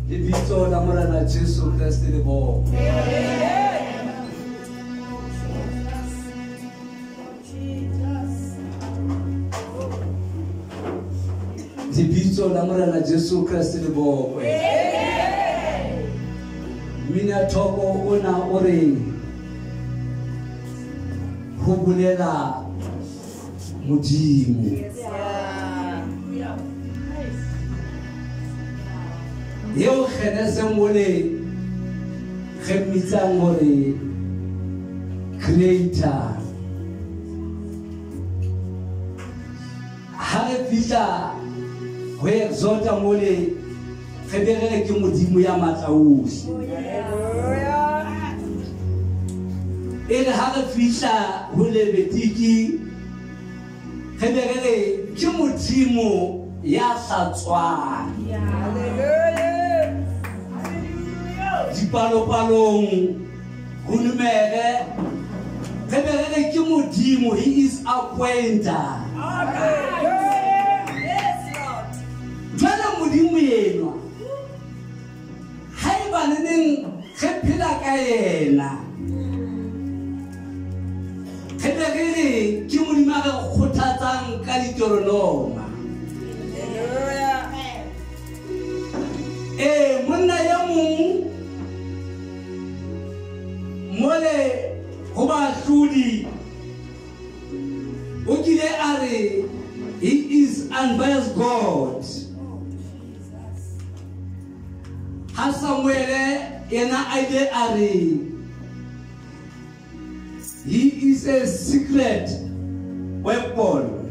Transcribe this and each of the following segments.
Lebitso la Morena Jesu Kriste le bo. Lebitso la Morena Jesu Kriste le bo. Mina thoko ona ore ho bulela Modimo. Yo kgenese mole gemitsang hore creator ha re fihla ho exalta mole ge begele ke Modimo ya matlaosi ere ha re fihla ho lebetiki ge begele ke Modimo ya satswana. Dipalopalong hunumere ge begele ke Modimo, he is acquainted. Jwale Modimo yenwa haeba neng ge phela ka yena ge begele ke Modimo a re kgothatsang ka Deuteronoma. Monna ya mong mole ho bahlodi o kile a re he is unbiased God. Ha Samuel yena a ile a re he is a secret weapon.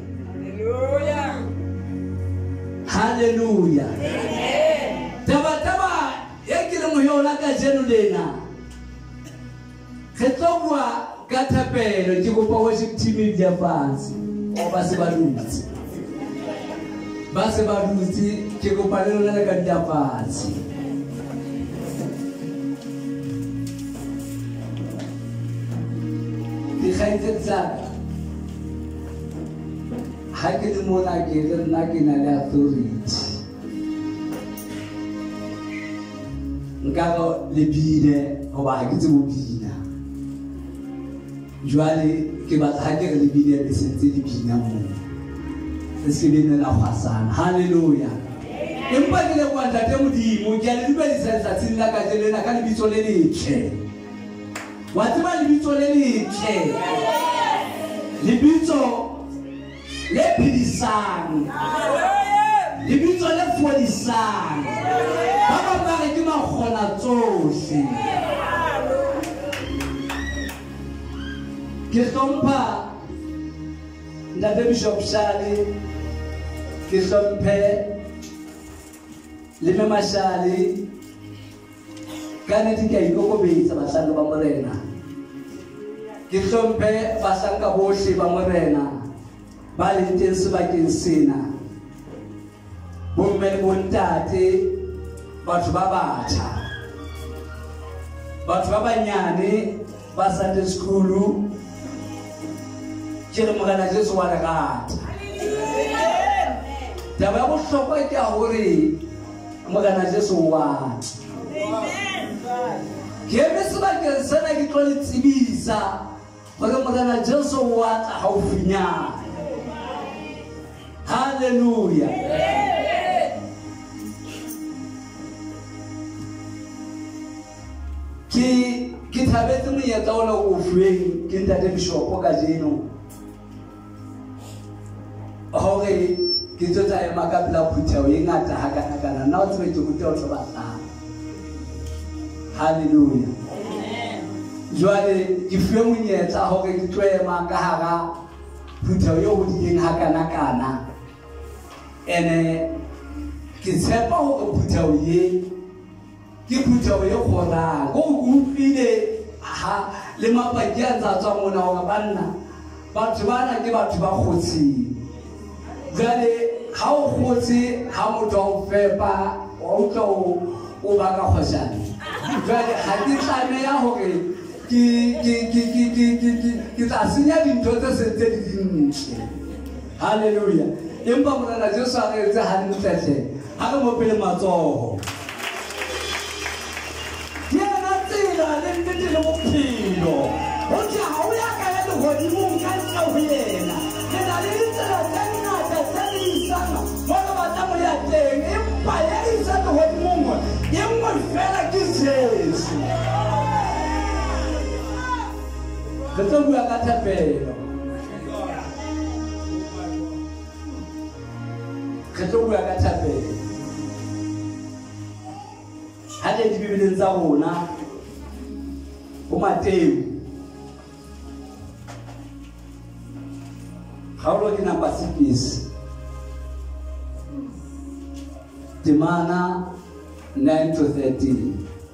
Hallelujah. Taba ekile mo yona ka jeno lena khetlowa ka thapelo ke go pa worship team ya fans o ba se ba dutse ke go pa le lona ka dia fans di khaite tsaka ha ke le mona ke le nna ke na le authority nka lebile go ba ke tse mo bina jwale ke batla ha ke re lebile le sentse di bina mo se le nna khasana. Hallelujah. Empa ke le kwa ntate Modimo ke le dibedisa tsatsing la ka jelena ka lebitso le letle wa tseba lebitso le letle lebitso le phedisang lebitso le fodisang ba ba re ke makgona tsohle ke hlompha ntate Bishop Shali ke hlomphe le Mashali ka ne di ka ikokobetsa basanga ba Morena ke hlomphe basanga bohle ba Morena ba le teng sebakeng sena bomme le bontate batho ba batjha batho ba banyane ba Sunday school ke re Morena Jesu wa rata taba ya bohlokwa ke hore Morena Jesu wa ke me sebakeng sena ke tlo le tsebisa hore Morena Jesu wa tla haufinyana. Hallelujah. Ke thabetse monyetla ona o fuweng ke ntate Bishop ka jeno hore ke tsotsa ema ka pela phuteo e ngata hakana na o tsebe ke phuteo tlo batla. Hallelujah. Jwale ke fuwe monyetla hore ke tlo ema ka hara phuteo yo hodileng hakana ene ke tshepa hore phuteo ye ke phuteo ye khorang go gufile ha le mapaki a tsa mona hore banna batho bana ke batho ba kgotsing jale ha o khotse ha motho o fepa o tlo o ba ka khoshana jale ha ke tlame ya hore ke tla senya dintho tse sentse di dintle. Hallelujah. Empa Morena Jesu a re etse hantle hle ha re mo pele matsoho le bophelo ho tla ha o ya ka ya lehodimong ka ntle ho yena ke na le ditsela tse ngata tse di isang mo re batlang ho ya teng empa ya isa lehodimong e nngwe fela ke Jesu re tlo bua ka thapelo re tlo bua ka thapelo ha le dibebeleng tsa rona ho Mateo kgaolo ke number 6 temana 9 to 13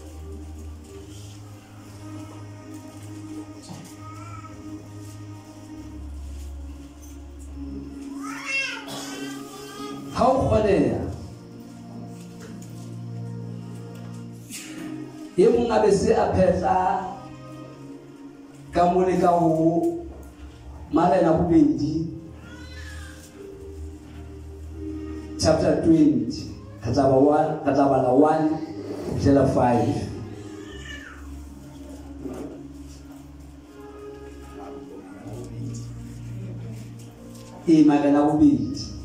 ha o kgoneha ye mong a be se a phetla ka mole ka ho Marena bobedi chapter 20 katlabala 1 fela 5 Marena bobedi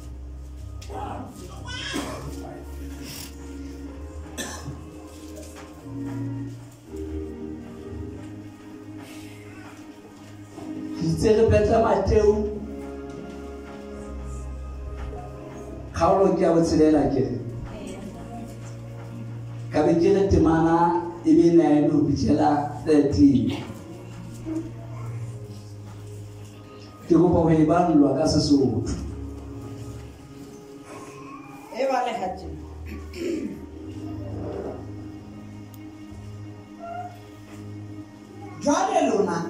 se re betla Mateo kgaolo ke ya botshelela ke ka be ke re temana e be 9 ho fihlela 13 ke kopa ho e balwa ka Sesotho e ba le hatsi jwale lona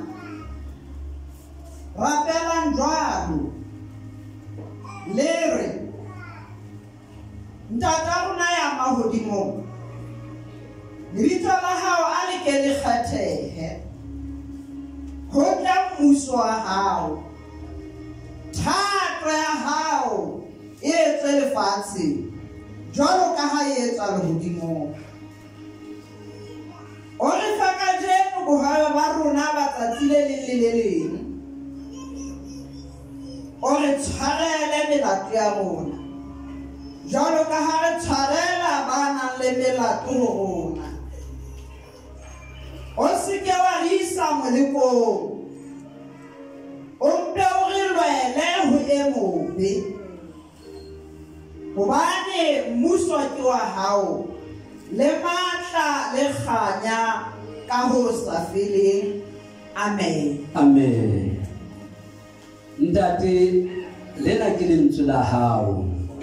rapelang jwalo lere ntata rona ya mahodimong lebitso la hao a le ke le kgathehe ho tla mmuso wa hao thato ya hao e etse lefatshe jwalo ka ha e etswa lehodimong o re fa kajeno bohabe ba rona ba tsatsi le leng le le leng o re tshwarele melato ya rona jwalo ka ha re tshwarela ba nang le melato ho rona o se ke wa re isa molekong o mpe o re lwele ho e mobe hobane mmuso ke wa hao le matla le kganya ka ho sa feleng amen amen ntate lena ke lentswe la hao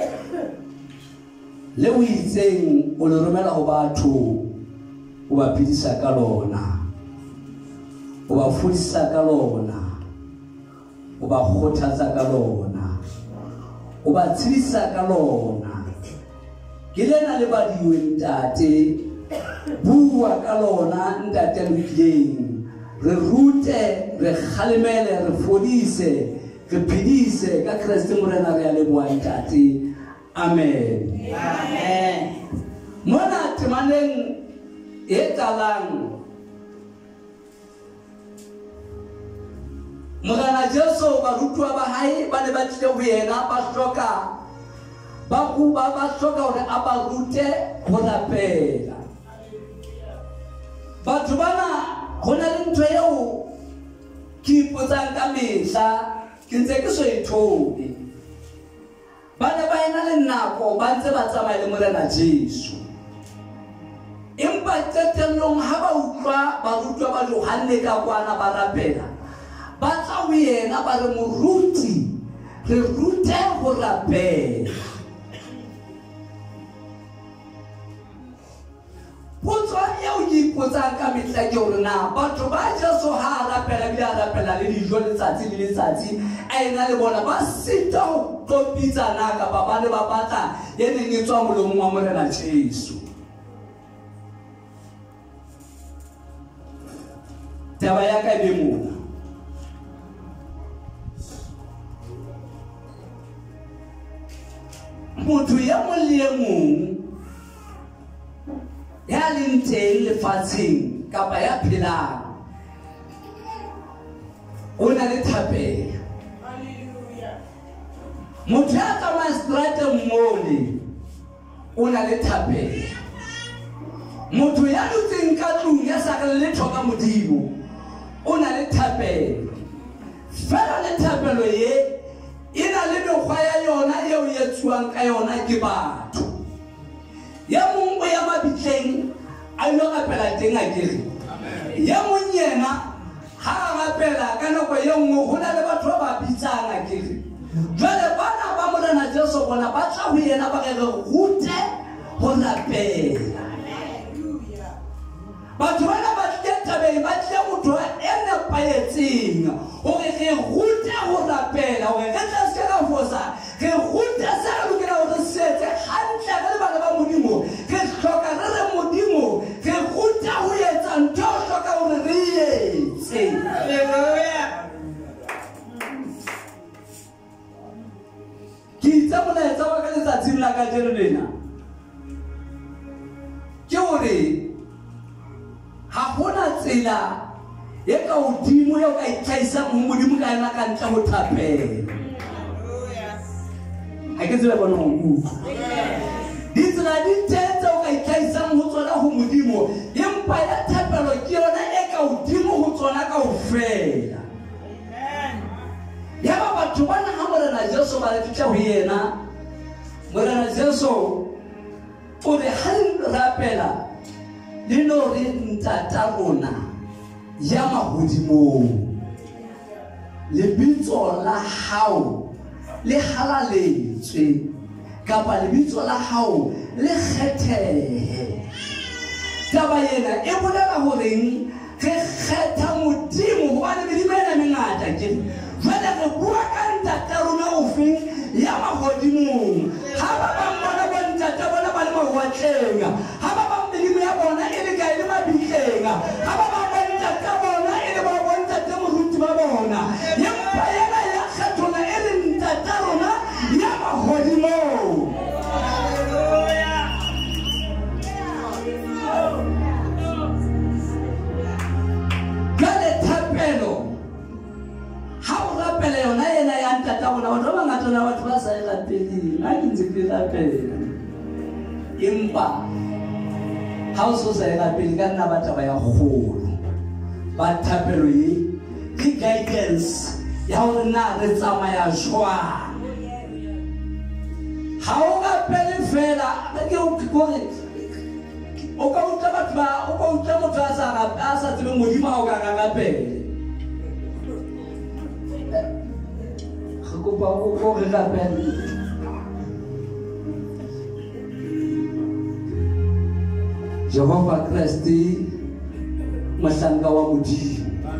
le o itseng o le romela ho batho o ba phedisa ka lona o ba fodisa ka lona o ba kgothatsa ka lona o ba tshedisa ka lona ke lena le badiwe ntate bua ka lona ntate lokileng re rute re khalemele re fodise re phedise ka Kriste morena re a leboha ntate amen amen mona temaneng e talang Morena Jesu barutwa ba hae ba ne ba tlile ho yena ba hloka ba hloka hore a ba rute ho rapela batho bana hona le ntho eo ke ipotsang ka mehla ke ntse ke so e thobe ba ne ba ena le nako ba ntse ba tsamaya le Morena Jesu empa qetellong ha ba utlwa barutwa ba Yohane ka kwana ba rapela ba tla ho yena ba re moruti re rute ho rapela potso eo ke ipotsang ka mehla ke hore na batho ba Jesu ha rapela bile a rapela le dijo letsatsi le letsatsi a ena le bona ba sita ho qopitsana kapa ba le ba batla e neng e tswa molomong wa Morena Jesu taba ya ka e be mona motho ya mong le e mong ya leng teng lefatsheng kapa ya phelang o na le thapelo. Motho ya tsamayang strateng mole o na le thapelo. Motho ya dutseng ka tlung ya sa re letho ka Modimo o na le thapelo. Fela le thapelo ye e na le mekgwa ya yona eo e etsuwang ka yona ke batho. Ya mong o ya mabitleng a ilo rapela teng a kere. Ya mong yena ha a rapela ka nako ye nngwe ho na le batho ba ba bitsang a kere. Jwale bana ba Morena Jesu bona ba tla ho yena ba re rute ho rapela. Batho bana ba tle tabeng ba tle motho e nepahetseng hore re rute ho rapela, hore re tla se ka fosa re rute se re lokela hore se etse hantle re le bana ba Modimo. Re hloka re re Modimo re rute ho etsa ntho o hloka hore re etse. Haleluya. Ke itse molaetsa wa ka letsatsing la kajeno lena ke hore ha hona tsela e ka hodimo eo ka itlhaisang ho Modimo ka yona ka ntle ho thapela. Ha ke tsela bona ho nkutlwa. Ditsela di teng tseo ka itlhaisang ho tsona ho Modimo, empa ya thapelo ke yona e ka hodimo ho tsona kaofela. Ya ba batho bana ha Morena Jesu ba le fihla ho yena, Morena Jesu o re ha le rapela le no re ntata rona ya mahodimong, lebitso la hao le halaletswe kapa lebitso la hao le kgethehe. Taba yena e bolela horeng re kgetha Modimo hobane Modimo ena mengata ke jwale re bua ka ntata rona ofeng ya mahodimong. Ha ba bang bona ba ntata bona ba le mawatleng, ha ba bang Modimo ya bona e le ka e le mabitleng, ha ba bang ba ntata bona e le ba bontate moruti ba bona, empa yena ya kgethola e le ntata rona ya mahodimong. Jwale thapelo ha o rapela yona ena ya ntata rona, batho ba bangata na batho ba sa e rapeleng. Ha ke ntse ke rapela empa ha o so sa e rapele ka nna ba taba ya kgolo. Ba thapelo ye ke guidance ya hore na re tsamaya jwang. Ha o rapele fela ke gore o ka utlwa batho ba o ka utlwa motho a sa tsebe Modimo ha o ka rapela. Re kopa o re rapele. Jehova Kristi mohlanka wa Modimo,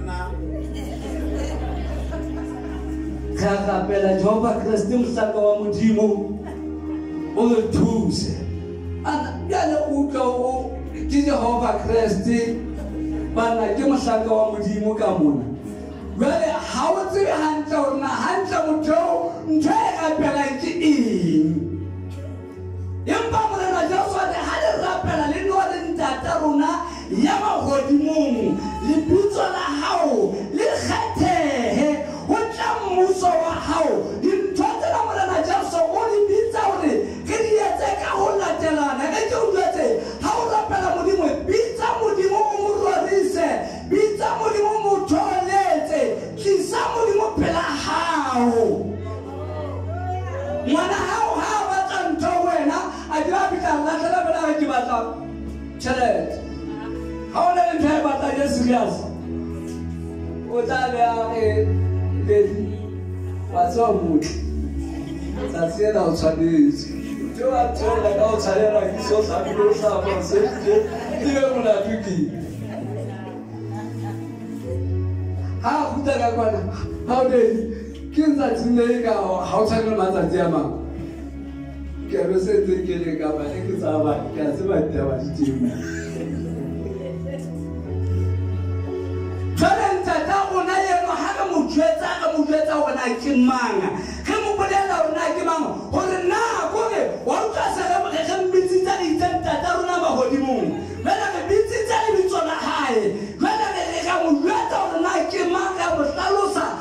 ka rapela Jehova Kristi mohlanka wa Modimo o re thuse. Yana utlwa o ke Jehova Kristi bana ke mohlanka wa Modimo ka mona. Jwale ha o tsebe hantle hore na hantle motho ntho e rapelang ke eng. Empa Morena Jesu a re ha le rapela le no le ntata rona ya mahodimong, lebitso la hao le kgethehe, ho tla mmuso wa hao. Dintho tsena Morena Jesu o di bitsa hore re di etse ka ho latelana. Ke ke o jwetse ha o rapela Modimo, bitsa Modimo o mo rwarise, bitsa Modimo o mo tholetse, tlisa Modimo pela hao. Ngwana hao ha ba tla ntho wena a di ba bitla la tla bela ke batla tšhelete. Ha o le ntho e batla ye serious o tla be a re le wa tswa motho tsa tsena o tshwanetse jo a tsela ka o tshalela ke so sa bile sa ba se ke le mona tuki ha o tla ka kwana ha o le ke ntsa tsine ka ha o tshalela matsatsi a mang ke re se ke le ka ba ke tsa ba ke se ba taba di teng. Ntata rona yeno ha re mo jwetsa hore na ke mang, re mo bolela hore na ke mang, hore na kore wa utlwa se re mbitsitse re itse ntata rona mahodimong, jwale re bitsitse lebitso la hae, jwale re ka mo jwetsa hore na ke mang, re mo hlalosa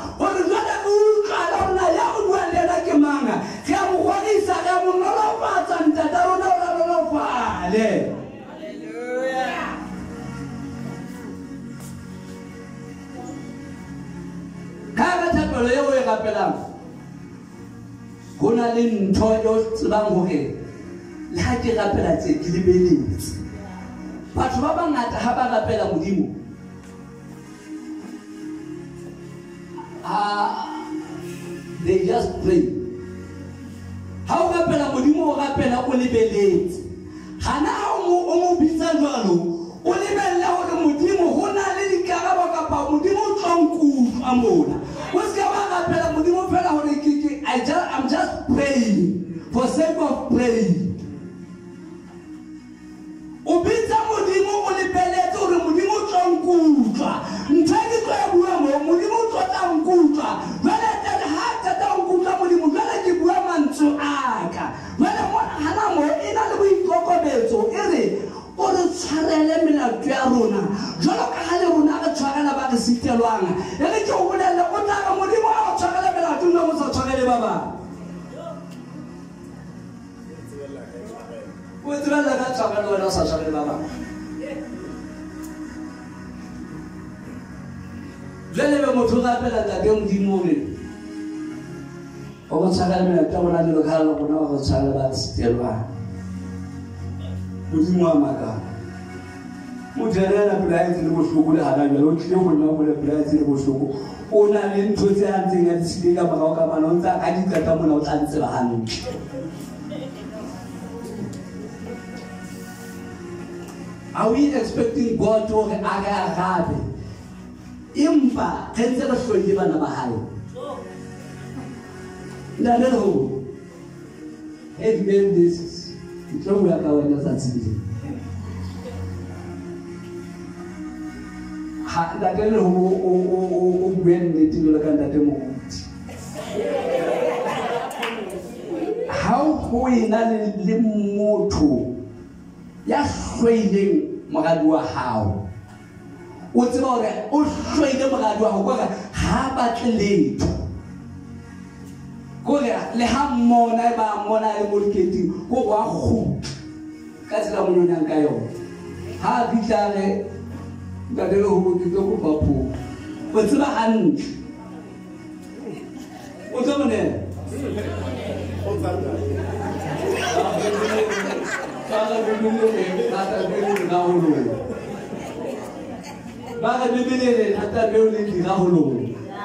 Amen. Kaya thapelo eo e rapelang hona le ntho eo tsebang hore le ha ke rapela tse ke lebeletse batho ba bangata ha ba rapela Modimo they just pray. Ha o rapela Modimo o rapela o lebeletse hana o mo bitsa jwalo o lebella hore Modimo hona le dikarabo kapa Modimo o tlonkutlo a mona o se ka ba rapela Modimo fela hore I'm just praying for sake of praying. O bitsa Modimo o lebeletse hore Modimo o tlonkutlo ntse ke tlo bua mo Modimo o tlotla nkutlo jwale tla ha tata nkutlo Modimo jwale ke bua mantso aka jwale mona hana mo ina le boikokobetso ere o re tshwarele melato ya rona jwalo ka ha le rona re tshwarela ba re sitelwang ere ke o bolelle o tla ka Modimo a tshwarele melato nna mo sa tshwarele ba ba o tsela ka tshwarele wena sa tshwarele ba ba jwale be motho ga pela tla ke Modimo re o go tshwarele melato ya rona le ka le rona go tshwarele ba sitelwang Modimo a maka mothelela pelaetse le bohloko le hana jalo o tlile go nna go le pelaetse le bohloko o na le ntho tse a ntseng a disile ka morao ka mana o ntsa ka dikata mona o tla ntse ba hantle are we expecting God to agabe impa tentse ba hlwele bana ba hae nna le ho again this tlo ya ka wena sa tsile ha ndatele o gwenne tilo ka ndate mo how ho ina le motho ya hlweleng mogadi wa hao o tseba hore o hlwele mogadi wa hao gore ha batle letho gore le ha mona ba mona e molketi go wa go ka tsela mo nyang ka yona ha bitare ka dilo go ke go papo o tseba hantle o tsone o tsaka Para bibili ata bibili na holo. Para bibili ata bibili na holo.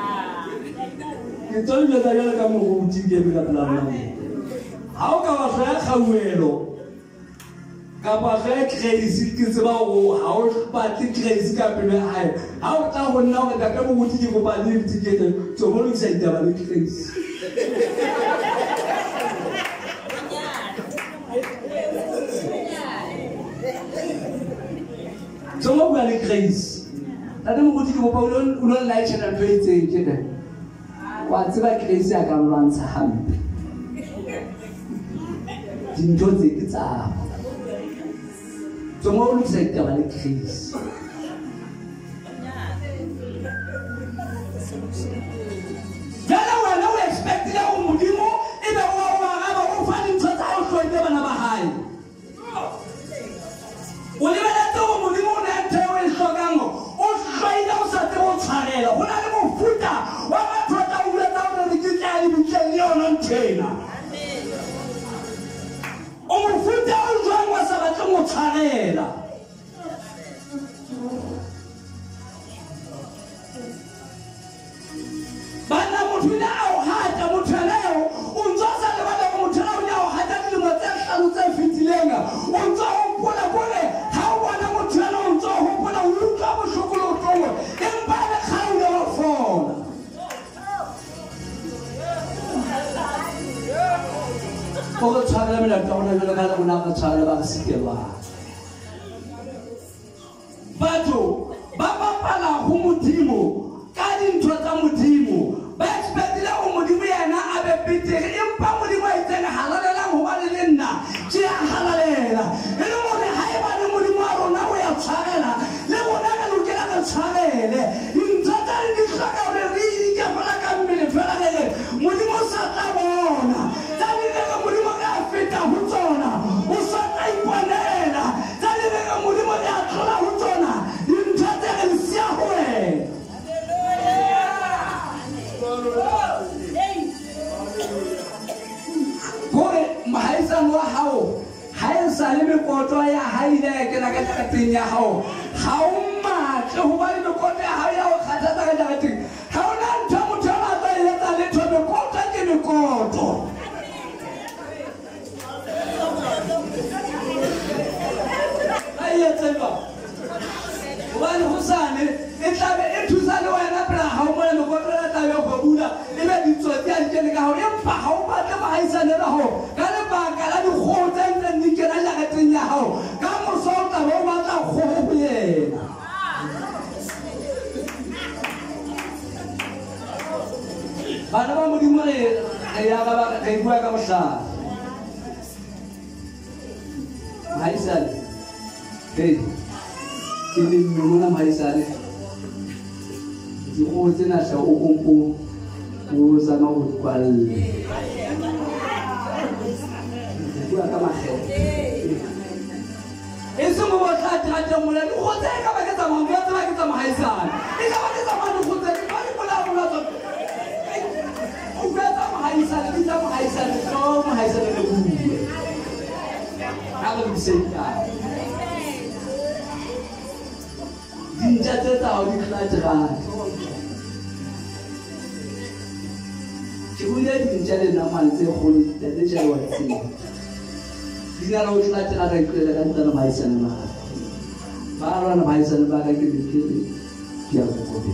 Kitolo le dagala ka mo utige bila plana. Ha o ka wa fa khawelo. Ka ba fa crazy ke tseba o ha o ba ti crazy ka pele hae. Ha o tla go nna o ka ka mo utige go ba le tikete tso mo le sa itaba le crazy. So what we are grace. I don't want to go on like and play it. What's about grace? I can run to him. Enjoy the guitar. So what looks like the grace. Now we expect that Modimo in the world of finding such a house for them and a high. Pokok cara mana kau nak jual kalau nak cara bangsa kewa. Batu, bapa pala humutimu, kadin tuata mutimu. Expectila umudimu ya na abe pite. Impa mudimu itu na halalela huwalela, cia halalela. Ini mudi haiba ni mudimu arona uya charela. Lego naga lukela ka charele. Intata ni kaka uri kafala kamile fela lele. Mudimu satabona. Tani lego mudimu ka fita hutona. Usata ipanela. ile ke la ka teng ya hao ha o matle ho ba le kote ha ya o khathatsa ka teng ha ona ntho motho a tla etsa le thobe kota ke le koto ai tseba wale hosane e tlabe e thusa le wena pela ha o mona le koto la tlabe go bula e be di tsotsi a ntse le ka ho empa ha o batla bahaisane la ho ka le baka la di khotsa ntse di kena ja ka teng ya hao ka moso o tla o batla go go yena bana ba modimo re ya ga ba re bua ka mohla bahaisane hey ke le mona bahaisane di go tsena sha o kompo o zama go kwalle bua ka maghe e se mo batla tata mola di go tsena ka ba ke tsamaya go tsena ke tsamaya haisane e ka ba ke tsamaya go tsena ba di mola mola tso o ka tsamaya haisane di tsamaya haisane so mo haisane le bue ha go tsena dinja tsa o di klatera ke buile dinja le nama tse kgolo tse jawa tse dina lo klatera ka ikela ka ntana baisana ba rona baisana ba ka ke dikele ya go kobe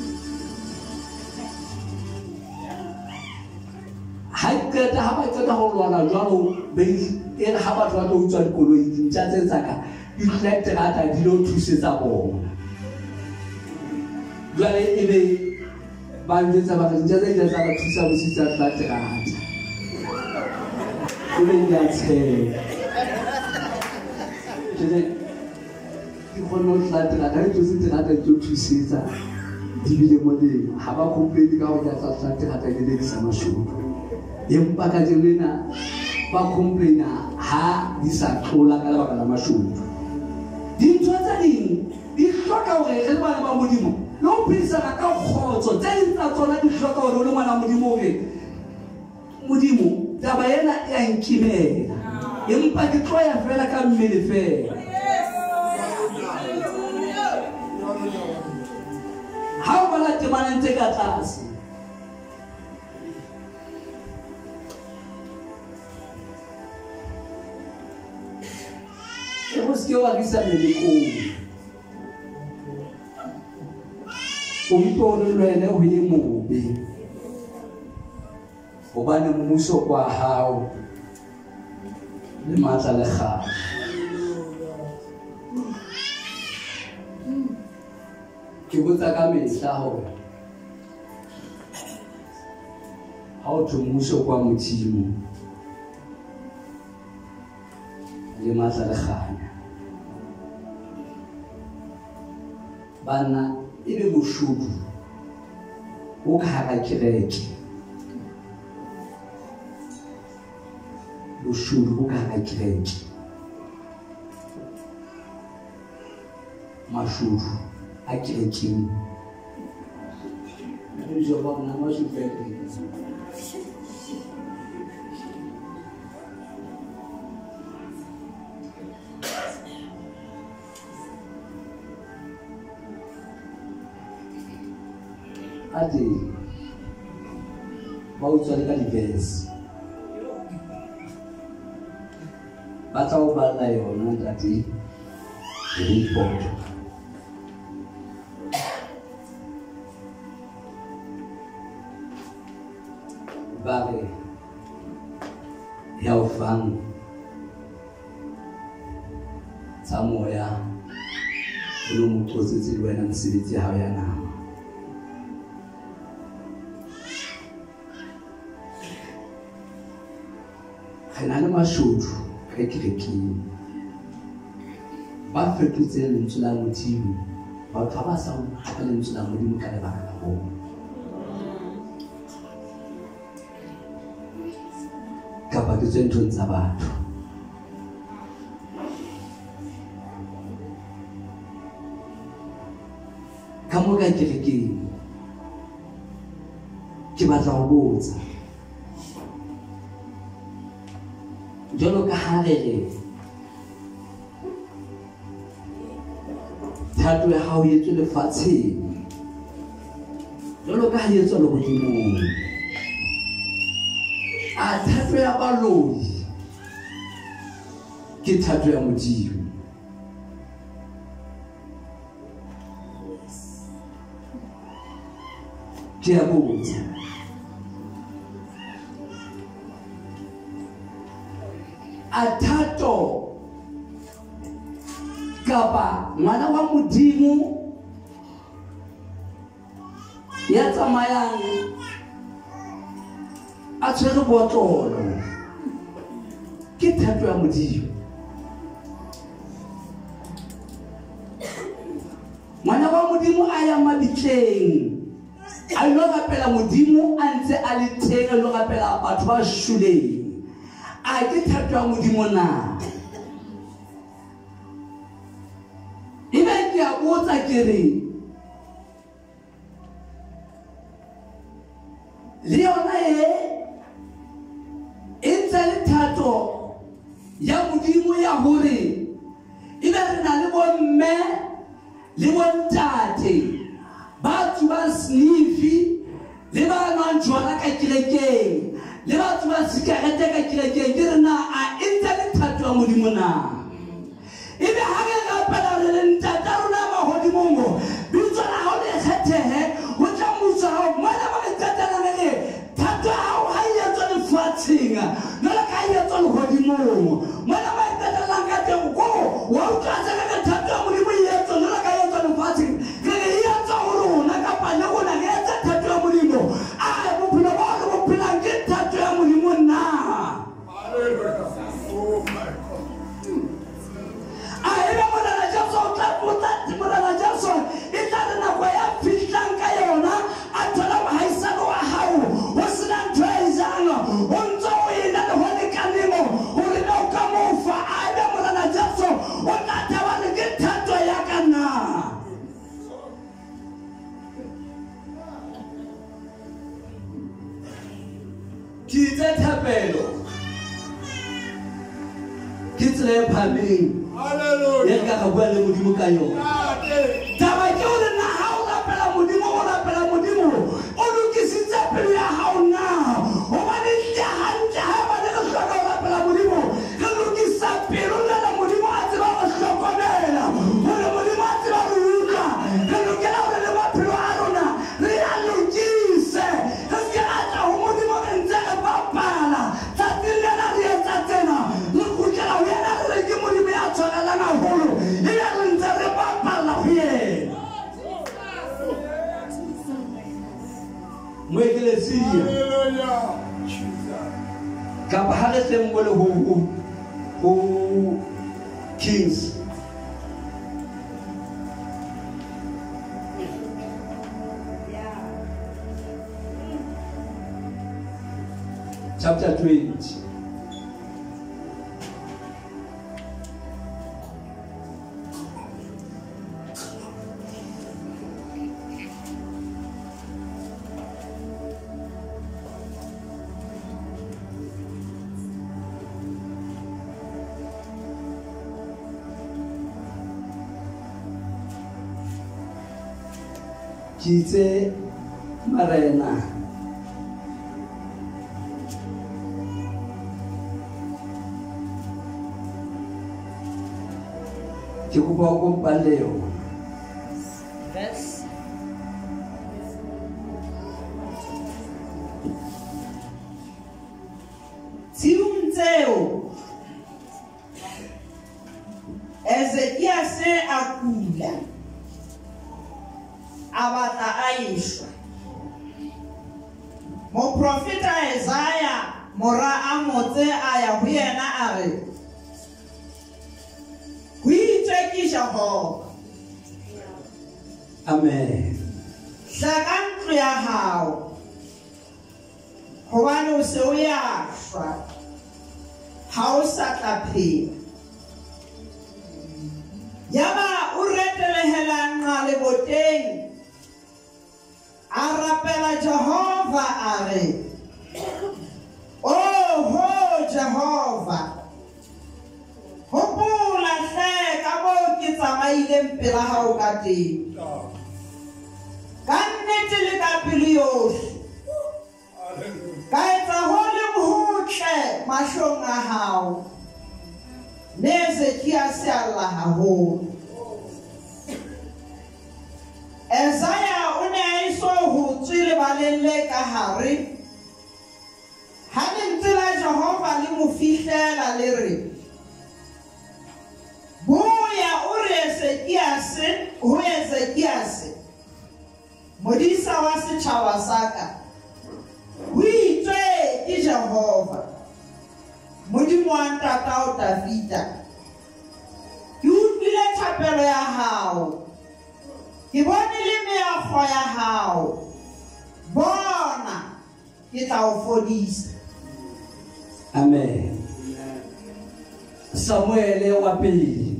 hakka ha ba tsaka ho lwana jwalo be e ha ba tla go tswa dikoloi dinja tse tsaka di klatera ta di lo thusetsa bona jwale e be ba ntse ba dinja tse tsa ba thusa bo sitsa klatera e be ya tshela ke kgone ho tlatela ka ntse se tlatela tso thusetsa di bile modimo ha ba kompedi ka ho ya tlatela ta ke le sa mashudu empa ka jelena ba complaina ha di sa tlola ka lebaka la mashudu dintho tsa ding di hloka hore re bana ba modimo lo pisa ka khotso tse tsa tsona di hloka hore o le ngwana modimo hore modimo taba yena e a nkimela empa ke tloya fela ka mmele fela ha o bala temana ntse ka tlase e go se wa bisa melekong o mpone lwene ho ye mobe hobane mmuso kwa hao le matla le kgale ke botsa ka mehla hore ha o thwe mmuso kwa modimo le matla le kganya bana e be boshudu o ka hara kereke boshudu o ka hara kereke mashudu a kerekeng jo ba na mashudu a kerekeng ate ba utswa le ka di-verse ba tla o balla yona ntate report ba re ya o fang tsa moya o lo mo qotsetse le wena mosebetsi hao ya nama na le mashudu ka kerekeng ba fetotse lentswe la modimo batho ba sa utlwa lentswe la modimo ka lebaka la bona kapa ke tswe nthong tsa batho ka mo ka kerekeng ke batla ho botsa jalo ka ha re thato ya hao e tswe lefatsheng jalo ka ha e tswa lehodimong. A thato ya baloi ke thato ya Modimo. Ke a botsa a thato kapa ngwana wa Modimo ya tsamayang a tshwere botlolo ke thato ya Modimo. Ngwana wa Modimo a ya mabitleng a lo rapela Modimo a ntse a le teng a lo rapela batho ba shuleng. A ke thato ya Modimo na? Ebe ke a botsa ke re le yona e ntse le thato ya Modimo ya hore ebe re na le bomme le bontate ba tsuba snifi le ba nwa jwala ka kerekeng le ba tsuba sikarete ka kerekeng ke re na a ntse le thato ya Modimo na? Ebe ha re rapela le ntate rona mahodimong bitso la hao le kgethehe ho tla mmuso hao mona ba re qetela le thato ya hao ha e etswa lefatsheng jwalo ka ha e etswa lehodimong mona ba e qetelang ka teng ko wa utlwa se ka thato ya Modimo e etswa jwalo ka ha e etswa lefatsheng re re e etswa ho rona kapa le rona re etsa thato ya Modimo. A re bophelo ba re bo phelang ke thato ya Modimo na? Morana Jason e tla re nako ya fihlang ka yona a thola mohaisane wa hao ho sena ntho e jang o ntse o ena le ho lekaneng hore na o ka mo fa. A ebe Morana Jason o tla taba le ke thato ya ka na? Ke itse thapelo ke tsela e phameng. Hallelujah. Ya ka bua le Modimo ka yona. Taba ke hore na ha o rapela Modimo o lokisitse pelo ya hao na? Hobane le hantle ha ba le re hloka ho rapela Modimo re lokisa pelo le Modimo a tseba ho hlokomela hore Modimo a tseba ho utlwa. Re lokela hore le maphelo a rona re a lokise re se ka tla ho Modimo re ntse re bapala tsatsing lena re etsa tsena re kgutlela ho yena re ke Modimo ya tshwarelang haholo ebe re ntse re bapala ho yena. Moekelesiya kapa ha re tleng mole ho Kings chapter 20. Ke itse marena ke kopa go mpaleo Verse Tsiuntseo Ezekiel se akula abata aishwa mo profeta Isaiah mora amotse aya ho yena a re ho itekisha ho. Amen. Hlaka ntlo ya hao hobane o se o ya shwa ha o sa tla phela. Yaba o retelehela nqa leboteng a rapela Jehova a re oh ho Jehova hopola hle ka moo ke tsamaileng pela hao ka teng ka nnete le ka pelo yohle ka etsa ho le bohotle mahlong a hao le Hezekias a lla haholo. Isaiah o ne a iso ho tswe lebaleng le ka hare ha lentswe la Jehova le mo fihlela le re boya o re Hezekias modisa wa setjhaba sa ka o itswe ke Jehova modimo wa ntatao Davida ke utlwile thapelo ya hao ke bone le meakgo ya hao bona ke tla o fodisa. Amen. Samuel wa pele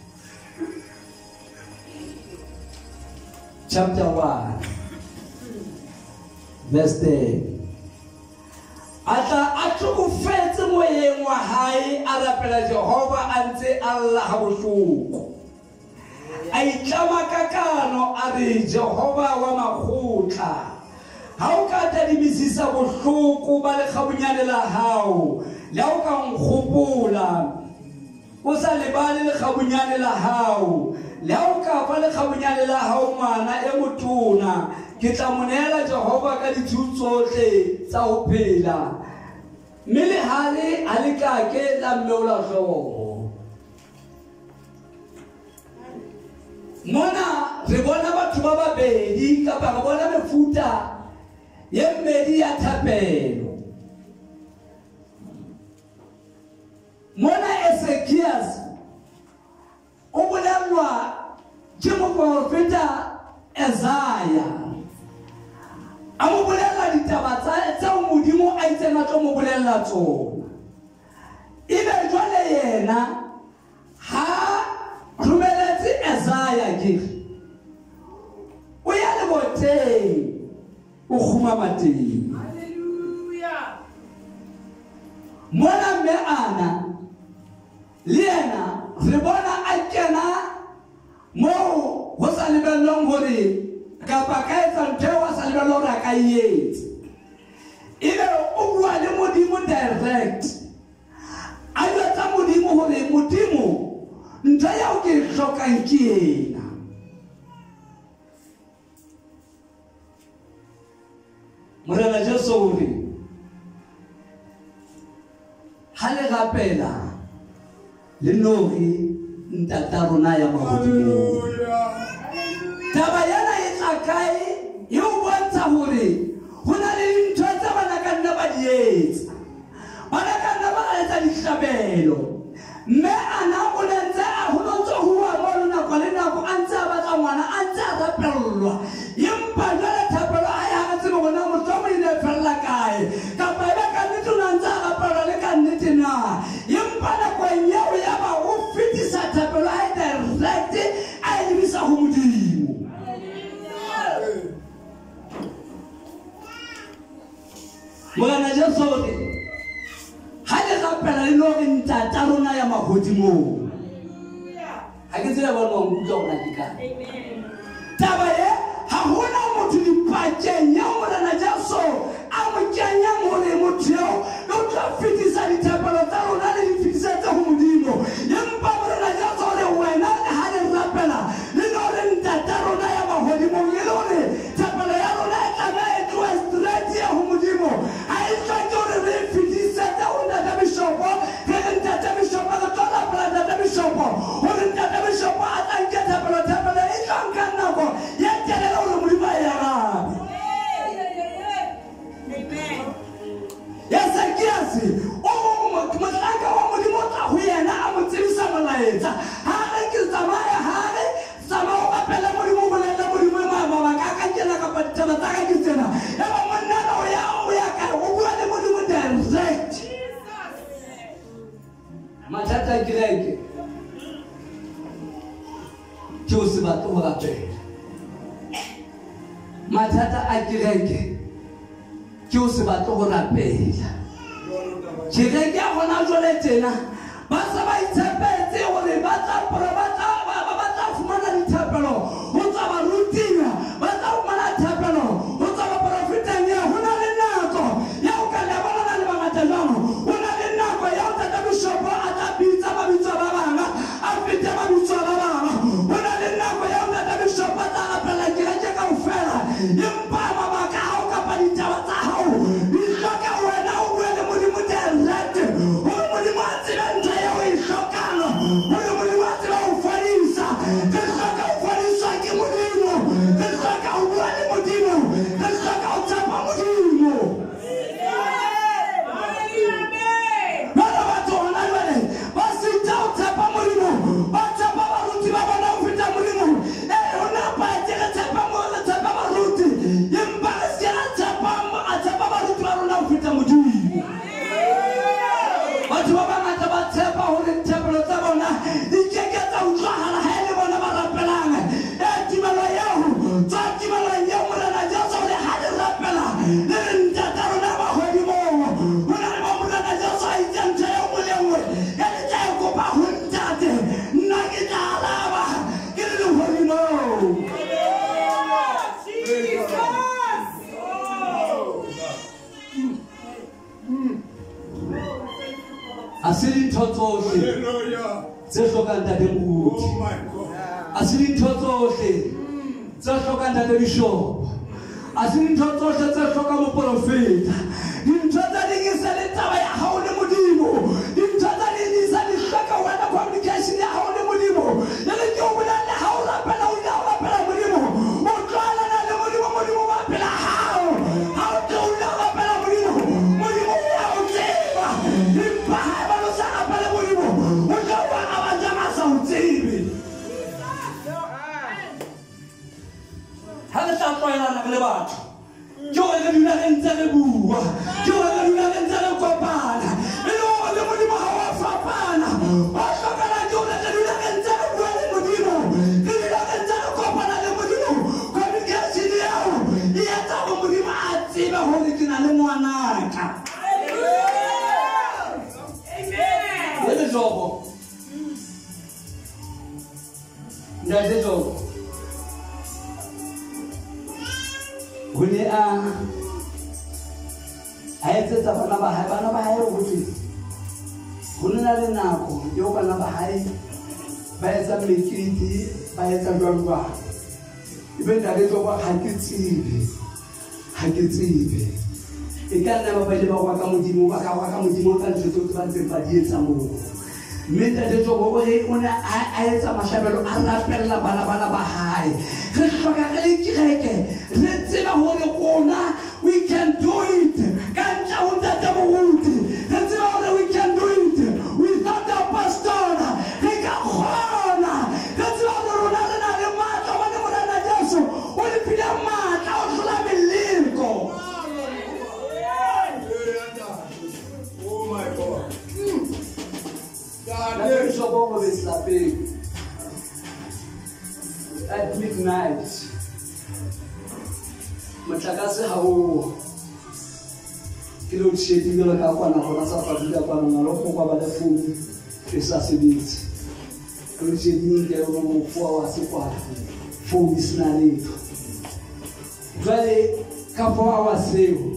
chapter 1 verse 10. Ata atlofetse moyeng wa hae a rapela Jehova a ntse a lla ha bohloko. A itlama kakano a re Jehova wa makgotla ha o ka tadimisisa bohloko ba le kgabunyane la hao le ha o ka nkgopola o sa lebale le kgabunyane la hao le ha o ka fa le kgabunyane la hao ngwana e motona ke tla mo neela Jehova ka dithuso tsohle tsa ho phela mme le hale a le ka ke la mmeola hlooho. Mona re bona batho ba babedi kapa re bona mefuta ye mmedi ya thapelo. Mona Hezekias o bolelwa ke moprofeta Isaiah a mo bolella ditaba tsa Modimo a itseng a tlo mo bolella tsona. Ebe jwale yena ha rumeletse Isaiah ke o ya le boteng o khumama teng. Hallelujah. Mona me ana le yena re bona a kena mo ho sa lebellong hore kapa ka etsa ntho wa sa lebellong hore a ka yetse. Ebe o bua le Modimo direct a jwetsa Modimo hore Modimo ntho ya o ke hlokang ke ena. Morena Jesu hore ha le rapela le nori ntata rona ya mahodimo. Taba yana e tla kae e o bontsha hore ho na le ntho tse bana ka nna ba di etsa. Bana ka nna ba etsa dihlabelo mme ana o lentse a ho ntse huwa mo nako le nako a ntse a batla ngwana a ntse a rapellwa empa jwale thapelo a ya ga tsebo bona motho mo ile fella kae kapa ba ka nnete o ntse a rapellwa le ka nnete na empa nako ya o ya ba o fitisa thapelo a direct a lebisa ho Modimo. Morena Jesu ha le rapela le no re ntata rona ya mahodimo. Ha ke tsela ba mo utlwa ona ke ka. Amen. Taba ye ha hona motho dipakeng ya Morena Jesu a mo kenya hore motho yo o tla fitisa dithapelo tsa rona le di fitisa tsa ho Modimo. Empa Morena Jesu re wena ha le rapela le no re ntata rona ya mahodimo le lone thapelo ya rona e tla e tloa straight ya ho Modimo. Ha e tla ke hore re fitisa tsa ona da bishopo re ntata bishopo ka tola planta da bishopo hore ntata bishopo a tla nke thapelo e tla nka nako ya telela hore Modimo a ya rabe. Hezekias motlaka wa Modimo tla ho yena a mo tsebisa molaetsa ha re ke tsamaya ha re tsamaya o apela Modimo bolella Modimo mabaka ka kena kapa ditaba tsa ka ke tsena e ba monna o ya ka o bua le Modimo direct. Mathata ke reke ke o se batla ho rapela. Mathata a kereke ke o se batla ho rapela. Kereke ya hona jwale tjena ba sa ba itshepetse hore ba tla ke hloka ho fodiswa ke Modimo, ke hloka ho bua le Modimo, ke hloka ho tshepa Modimo. Bana ba tsona jwale ba sitha ho tshepa Modimo, ba tshepa baruti ba bona ho feta Modimo. Hona ba tsela tshepa baruti, empa re se ra tshepa baruti ba rona ho feta Modimo. Batho ba bangata ba tshepa hore thapelo tsa bona di keke tsa utlwahala ha ele bona ba rapelang. Tumelo eo tsa tumelo eo Morena Jesu le ha di rapela le re ntata rona ba hodimo. Hona le ba Morena Jesu a itseng ntho eo nngwe le nngwe e le tla e kopa ho ntate, nna ke tla araba ke le hodimo. Asili totsohle tse hlokang ntate Moruti, asili totsohle tse hlokang ntate Bishop, asili totsohle tse hlokang moprofeta. Dintho tsa ding e se le taba ya hao le Modimo, dintho tsa ding e se le hloka wena communication ya hao le Modimo. E le ke o bolelle ha o rapela o rapela Modimo, o tlwaelana le Modimo, Modimo ba pela hao. Ha o tlo o rapela Modimo, Modimo ya o tseba. Empa ha ba lo sa rapela Modimo, o tla wa a ba jama sa o tsebe. Ha re tla tlwaelana le batho, ke hore re dula re ntse re bua, ke hore re dula re ntse re kopana. E le hore le Modimo ha wa fapana, wa hlokana ke hore re dula re ntse re bua le Modimo, re dula re ntse re kopana le Modimo. Communication eo e etsa hore Modimo a tsebe hore ke na le ngwanaka. Ele jogo ntate jogo o ne a etsetsa bana ba hae hotse ho na le nako eo bana ba hae ba etsa mekete, ba etsa jwalo. Ebe ntate jogo ha ke tsebe e ka nna ba ile ba kwa ka Modimo, ba ka kwa ka Modimo ka ntse tsohle ba ntse ba di etsa moo. Mme ntate jogo o ne a etsa mashabelo a rapella bana ba hae. Re hloka re le kereke re tseba hore rona we can do it ka ntle ho ntate Moruti. Re tseba hore we can do it without the pastor. Re ka kgona, re tseba hore rona re na le matla hobane Morena Jesu o le phile matla o hlola meleko. At midnight, motlakase ha o ke lo tshedi le ka kwana gona sa fadila kwana ngalo go kwa ba le founu e sa sebetse ke lo tshedi ke go mo fwa se kwa founu sina letho jwale ka fwa wa seo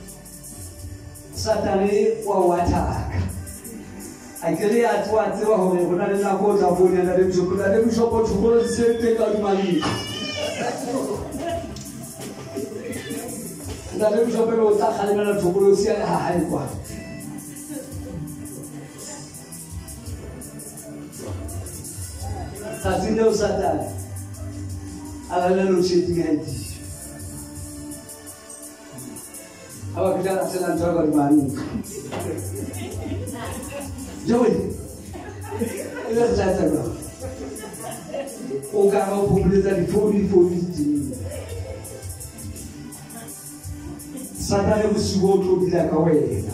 Satane wa wataka akere a tswa hore bona le nako tla bona le Bishop tshokolo sente ka dimali nda le Bishop o tla khalemela tshokolo sia le ha hae kwa Satane o Satane ala le lo tshedi ga di awa kita sela ntwa ba dimali Joey, ele já está lá. O cara o público ali foi Satane busiku otlobile ka wena.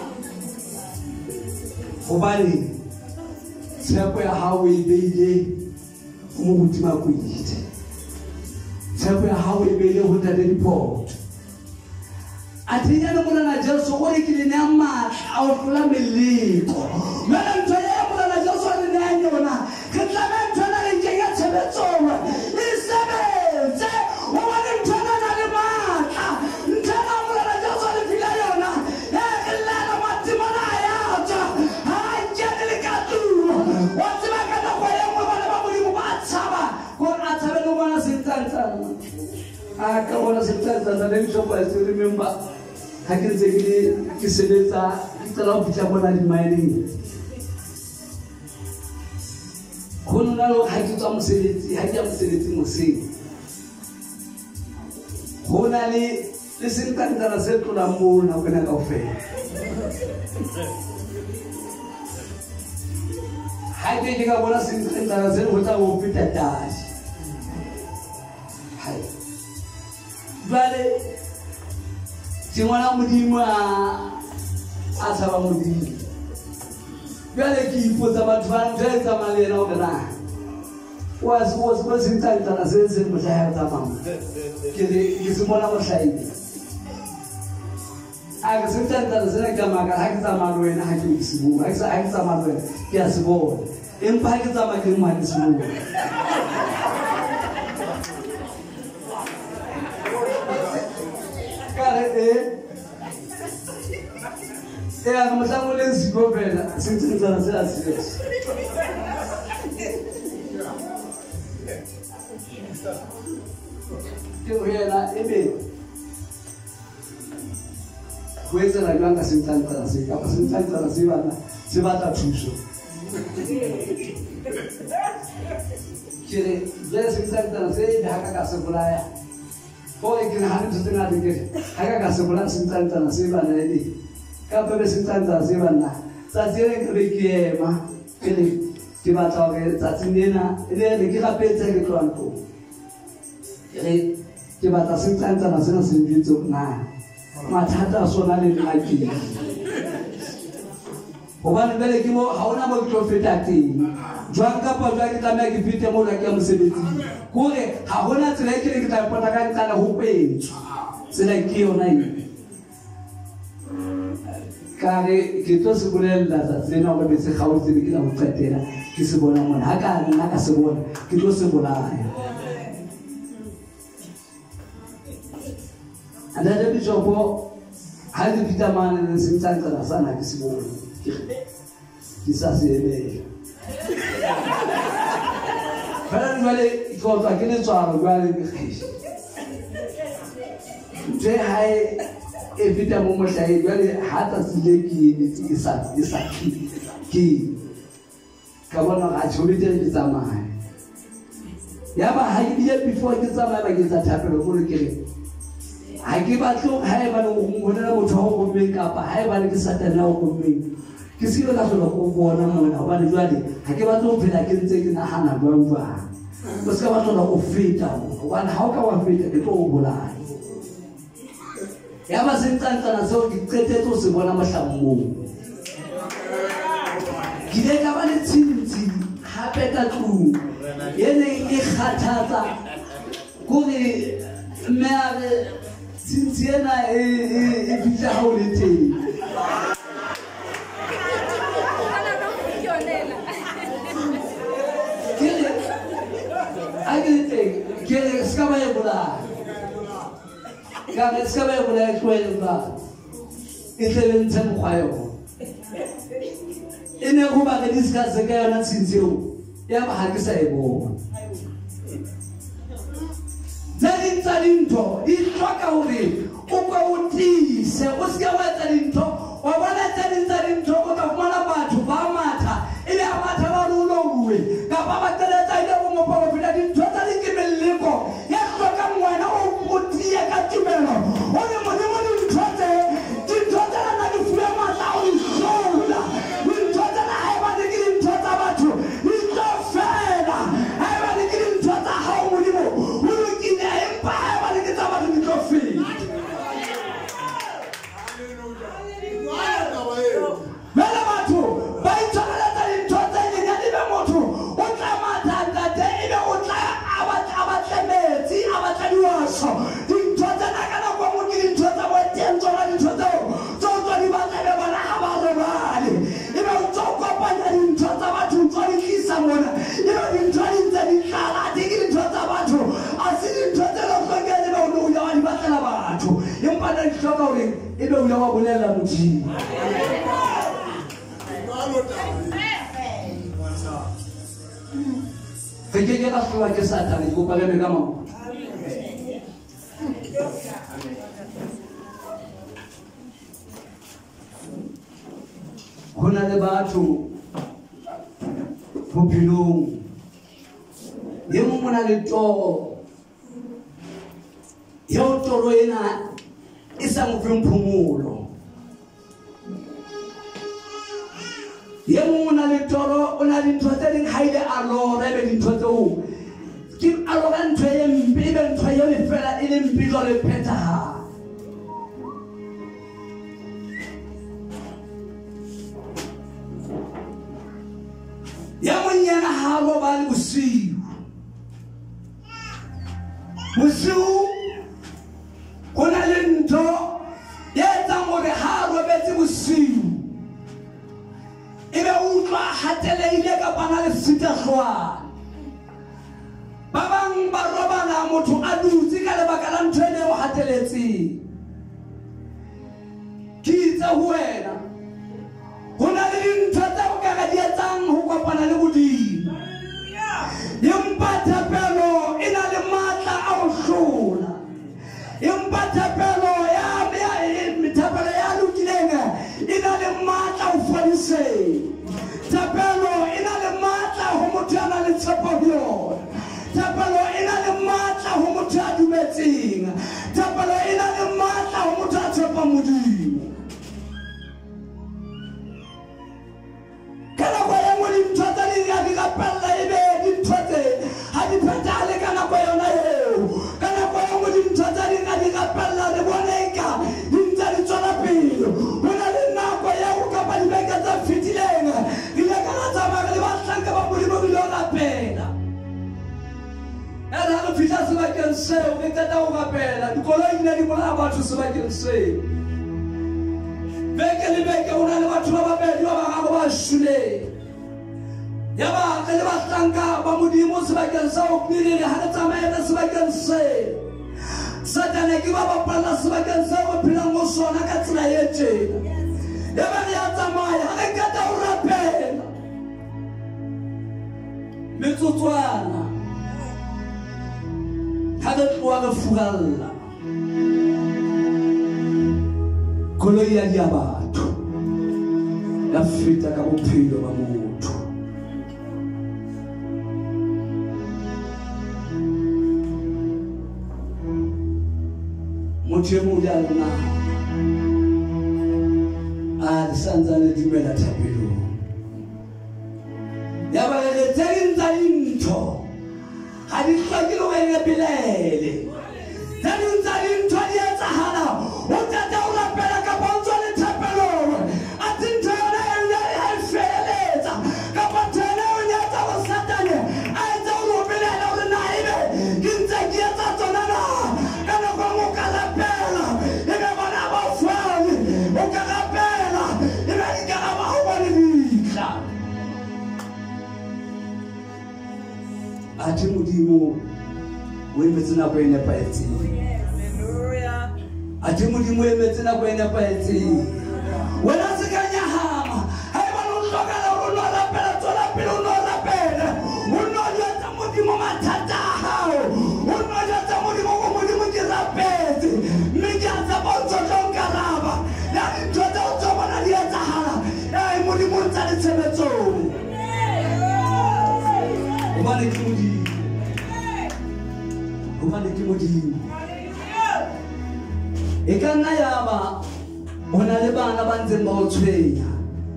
Hobane tshepo ya hao e beile mo godimo a kwetse. Tshepo ya hao e beile ho ntate report. Atinya le Morena Jesu o re ke le nea matla a o hlola meleko. Mela ntho ya Morena Jesu re nea yona ke tlabe ntho na le kenya tshebetsong e sebetse o bane ntho na le matla ntho na Morena Jesu le fila yona e lela matimona ya tswa ha ke le ka tu wa tseba ka na go ya mo bana ba Modimo ba tshaba go a tshabe no bona sentsantsa a ka bona sentsantsa le Bishop a se remember ha ke ntse ke sebetsa ke tsela ho fitla bona di mining go Hono na lo ha ke tswa mosebetsi ha ke ya mosebetsi moseng hona le seng ka ntana se tlola mona o kana kaofela ha ke ka bona seng ka ntana se go tla go feta tashi hai vale ngwana modimo a tsaba modimo vale ke ipotsa batho ba ntse tsa malena o kana was in time that I said mo tsaya tsa mama ke se bona go hlaile a ke se tanta se ka maka ha ke tsa mano wena ha ke se bua ha ke tsa mano wena ke a se bona empa ha ke tsa maka mo ha ke se bua a mo tla mo le siko bela se ntse se a se ke hoela ebe go etsa la ka sentantsa se ka sentantsa se bana se batla thuso ke re sentantsa se da ka se bolaya go e ke ha ntse tsena dike ha ka se bolaya sentantsa se bana ebe ka be sentantsa se bana tsa tsere ke ke ema ke batla ke tsa tsinena le ke gapetse ke tloanto ke batla sentantsa na sena se ntse na mathata a sona le nna ke hobane bele ke mo ha ona mo ke tlo feta teng jwang ka pa jwa ke tsamaya ke fete mo la ke mosebetsi kore ha hona tsela e ke tla pota ka ntsana ho kwetsa tsela ke yona e kare ke tlo se bolella tsa tsena go be se gautse ke la go qetela ke se bona mona ha ka nna ka se bona ke tlo se bolaya anda le bijopo ha le vitamane le sentantsa la sana ke se bona ke sa se ebe fela vale go tla ke le tswaro vale ke khishi je hai e vita mo mohlai vale hata tsile ke sa ki ka bona ga tshole ke tsamaya ya ba ha ile before ke tsamaya ba ke tsa thapelo go le ke ha ke batlo ha e ba le go bona motho go go make-up ha e ba le ke satana go go make ke se ka hlola go bona mona ba le jwale ha ke batlo go phela ke ntse ke nahana jwang o se ka batlo go feta hobane ha o ka wa feta ke tlo go bolaya ya ba sentantsa seo ke qetetse o se bona mohlamong ke le ka ba le tshintsi hape ka tlung ene e kgathatsa gore mere tshintsi ena e fitla ha o le teng que escapa de volar. Cara, escapa de volar com ele lá. E te vende um raio. E nem como a que diz que se quer na cinzeu. E a barra que sai boa. Zalinto, e troca o ri. O cauti, se os que vai zalinto, o vai zalinto, o tá fumando baixo, vai matar. Ele a mata lá no longe. Capava de ter saído como para virar de toda ali que me levou. E a troca moeda o dia catimelo. Olha, mas eu mando de toda lá na fria matar o sola. De toda na raiva de que toda baixo. E da fera. Raiva de que toda raiva de mo. O que é raiva de que tava de microfone. Mela bato, vai toda Perché la sua che Satana di copare le gamma. Hona le batho bophelong ye mongwe na le toro yo toro ena e sa mo feng phomolo ye mongwe na le toro o na le ntho tse ding ha ile a lora ebe dintho tseo ke a lora ntho ye mpe ebe ntho ye le fela e le mpe jwale e phethahala ya monyana ha go ba le bosiu go na le ntho ye etsang gore ha robetse bosiu ebe o utlwa hateleile kapa na le sitahlwane ba bang ba robala motho a dutse ka lebaka la ntho ene o hateletseng ke itse ho wena go na le dintho tse o ka ga di etsang ho kopana le Modimo empa thapelo e na le matla a ho hlola empa thapelo ya lokileng e na le matla ho fodiseng thapelo e na le matla ho motho a na le tshepo ho yona thapelo e na le matla ho motho a dumetseng thapelo e na le matla ho motho a tshepa Modimo kana kwa yango dintho tsa di rapella ebe dintho tse ha di phethale kana kwa yona eo kana kwa yango dintho tsa di rapella le boneka dintsa di tswela pele hona le nako ya go ka ba dibeka tsa fitileng di le kana tsa ba le bahlanka ba Modimo di lo rapela era go fitla sebakeng seo ke tata go rapela dikoloi di bona batho sebakeng seo beke le beke o na le batho ba babedi ba bangwe ba shule ya ba le bahlanka ba Modimo sebakeng sa o pele ha re tsamaela sebakeng se Satana ke ba bapala sebakeng sa o phela mo sona ka tsela e tjena ya ba ya tsamaya ha ka ta o rapela metsotswana ha re tloa re furalla koloi ya dia batho ya feta ka bophelo ba motho motho e mong ya rona a santsane dumela thapelong ya ba le teng tsa dintho ha di hloke le wena pelele tsa dintho di etsahala o tata o rapela ka bontsho le thapelong a dintho yona e feletsa ka pathele o nyatsa go Satane a etsa o robelela o na ebe ke ntse ke etsa tsona na kana go mo ka rapela ebe bona ba fane o ka rapela ebe di ka ba ho bona ditla a te Modimo o emetse nako e nepahetseng a te Modimo o emetse nako e nepahetseng wena se ka nyahama ha e ba no hlokala o no rapela tswela pele o no rapela o no jwetsa Modimo mathata a hao o no jwetsa Modimo go Modimo ke rapetse mme ke a tsa bontsho tlo nkaraba ya dintho tse o tsa bona di etsahala ya Modimo ntsa le tshebetsong hobane ke Modimo hobane ke Modimo e ka nna ya ba o na le bana ba ntseng ba o tshwenya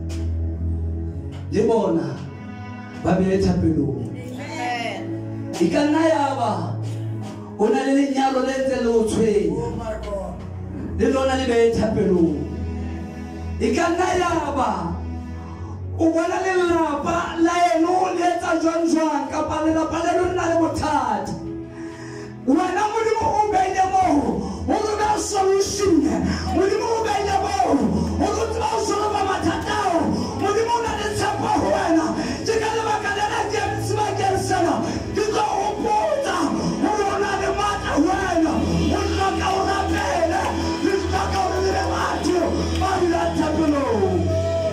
le bona ba bele thapelong e ka nna ya ba o na le lenyalo le ntse le o tshwenya le lona le bele thapelong e ka nna ya ba o bona lelapa la eno le etsa jwang kapa lelapa le lona le bothata wena Modimo o beile moo o ga solution Modimo o beile moo o go tsaba o solva mathata ao Modimo o na le tshepo ho wena ke ka lebaka la ke sebakeng sena ke tlo go botsa o na le matla wena o hloka o rapele le hloka o le batho ba dira thapelong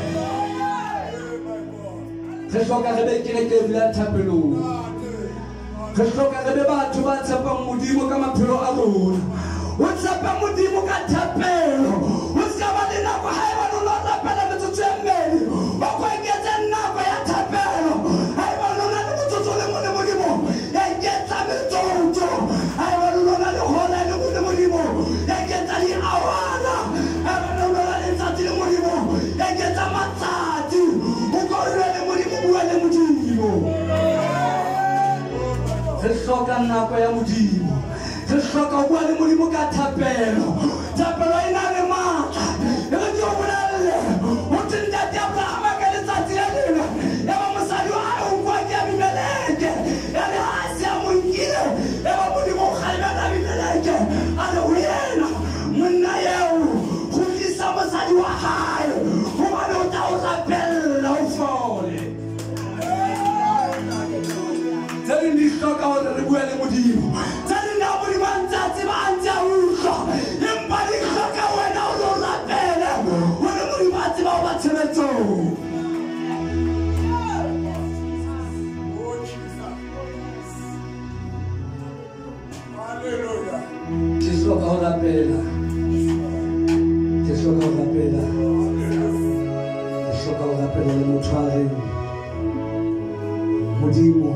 re hloka re be ke dira thapelong re hloka re be batho ba tshepang Modimo ka maphelo a rona o tshepa Modimo ka thapelo o ska ba le nako ha e ba no rapela metsotso e mmedi ba go eketsa nako ya thapelo ha e ba no na le metsotso le mo Modimo ya re hloka nako ya modimo re hloka ho bua le modimo ka thapelo e na le matla re di o bolelle ho ntate Abraham ka letsatsi le lena ya ba mosadi wa hae o bua ke Abimeleke ya le hasi ya mo nkile ya ba modimo o kgalemela Abimeleke a re ho yena monna eo go tlisa mosadi wa hae hobane o tla o rapella o fole tsari di hloka hore re bue le modimo tsari na modimo a ntse a tseba a ntse a utlwa empa di hloka wena o lo rapele hore modimo a tseba o ba tshebetsong ke hloka ho rapela ke hloka ho rapela ke hloka ho rapela le motho a reng modimo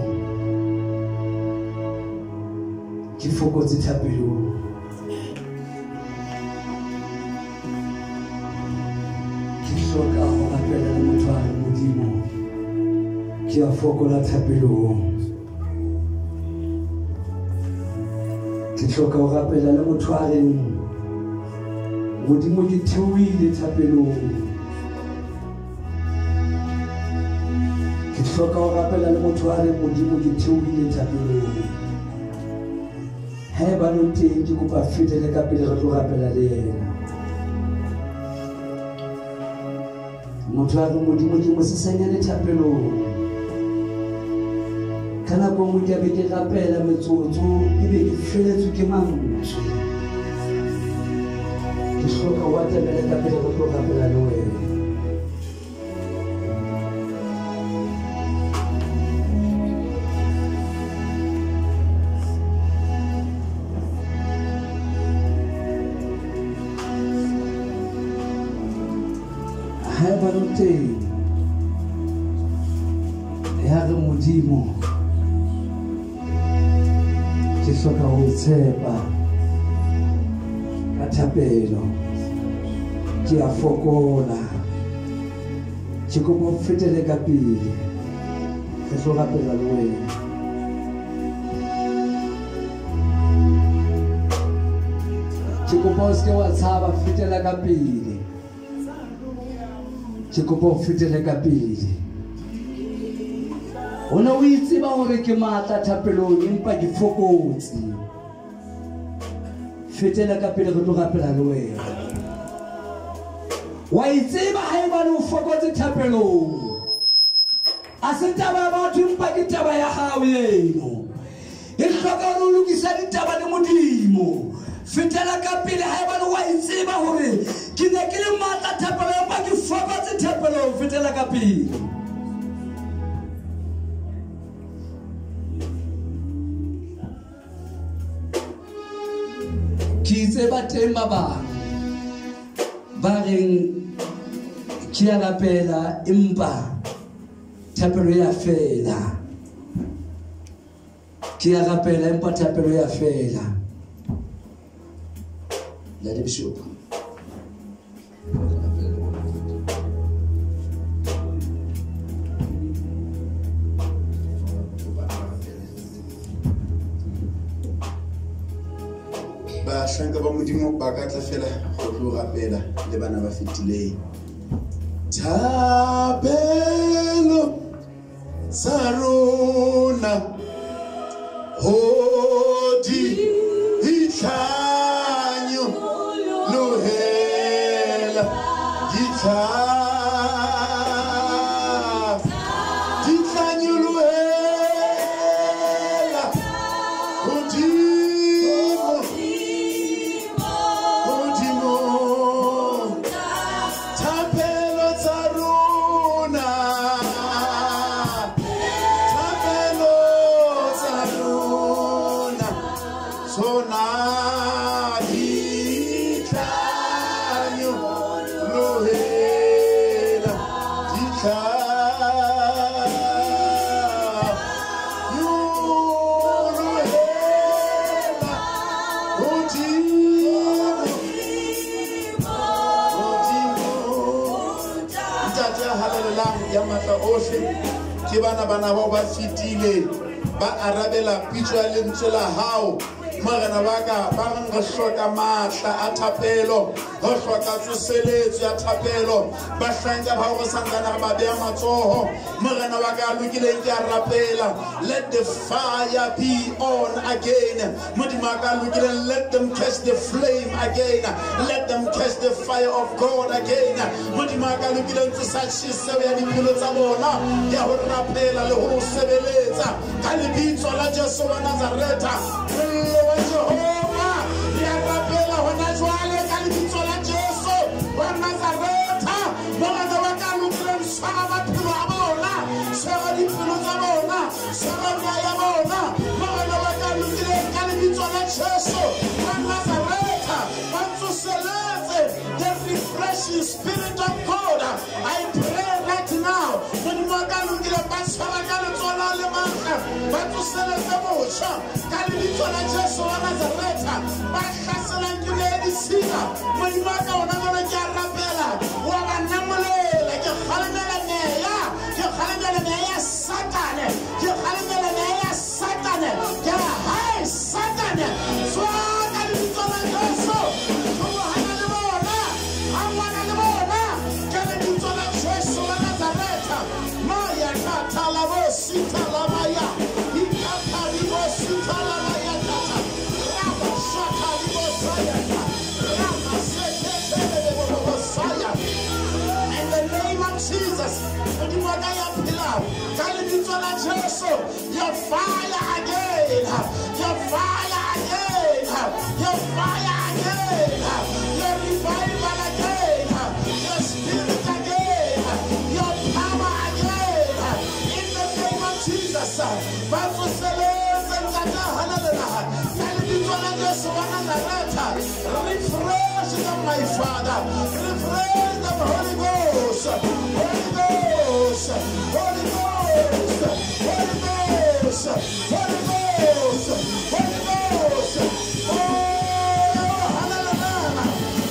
ke fokotse thapelong ke hloka ho rapela le motho a reng modimo ke a fokola thapelong ke hloka ho rapela le motho a reng modimo ke theohile thapelong ke hloka ho rapela le motho a reng modimo ke theohile thapelong haeba no teng ke kopa fetele ka pele re tlo rapela le yena motho a reng modimo ke mo sesanyane thapelong ka nako nngwe ke be ke rapela metsotso ebe ke feletswe ke mantswe ke hloka ho atamela ka pele re tlo rapela le wena haeba no teng ya re modimo ke hloka ho tshepa ka thapelo ke a fokola ke kopa o fetele ka pele re tlo rapela le wena ke kopa o seke wa tshaba fetela ka pele ke kopa o fetele ka pele ona o itseba hore ke matla thapelong empa ke fokotse fetela ka pele re tlo rapela le wena wa itseba haeba o fokotse thapelong a se taba ya batho empa ke taba ya hao eno e hloka hore o lokisa ditaba le modimo fetela ka pele haeba wa itseba hore ke ne ke le matla thapelong empa ke fokotse thapelong fetela ka pele ke tseba teng ba bang ba reng ke a rapela empa thapelo ya fela ke a rapela empa thapelo ya fela la de bishop Shanka ba modimo ba ka tla fela go tlo rapela le bana ba fetileng thapelo sa rona hodi ithanyo lohela dithanyo lohela hodi ke bana ba fitile ba arabela pitso ya lentswe la hao. Marena baka ba re re hloka matla a thapelo, re hloka tsoseletso ya thapelo. Ba hlanka ba go sangana ba beya matsoho. Marena baka lokileng ke a rapela, let the fire be on again. Modimo ka lokileng, let them catch the flame again, let them catch the fire of God again. Modimo ka lokileng tsa tshise ya dipelo tsa bona ya ho rapela le ho sebeletsa ka lebitso la Jesu wa Nazareta. Jehovah, ya rapela hona jwale ka lebitso la Jesu wa Nazareta. Bona wa ka lokileng tshwara maphelo a bona, tshwara dipelo tsa bona, tshwara ya bona. Bona wa ka lokileng ka lebitso la Jesu wa Nazareta. Ba tsoseletse the refreshing spirit of God. I pray right now, when wa ka lokileng ba tshwara ka letsola le matla, ba tsoseletse motsha ka lebitso la Jesu wa Nazareta. Ba hlasela ke di sina modimo ka ona bona ke a rapela wa ba namolela ke khalemela meya, ke khalemela meya satane, ke khalemela meya satane, ke hai satane swa ka lebitso la Jesu. Hana le bona, hana le bona ke lebitso la Jesu wa Nazareta. Maya tata la bo sita la maya, ikapa li bo sita la maya tata. In the name of Jesus, your fire again, your fire again, your fire again, your revival again, your spirit again, your power again. In the name of Jesus, refresh them, my Father. Refresh them, Holy Ghost. Holy Ghost. Holy Ghost. Holy Ghost. Holy Ghost. Holy Ghost. Oh, hallelujah.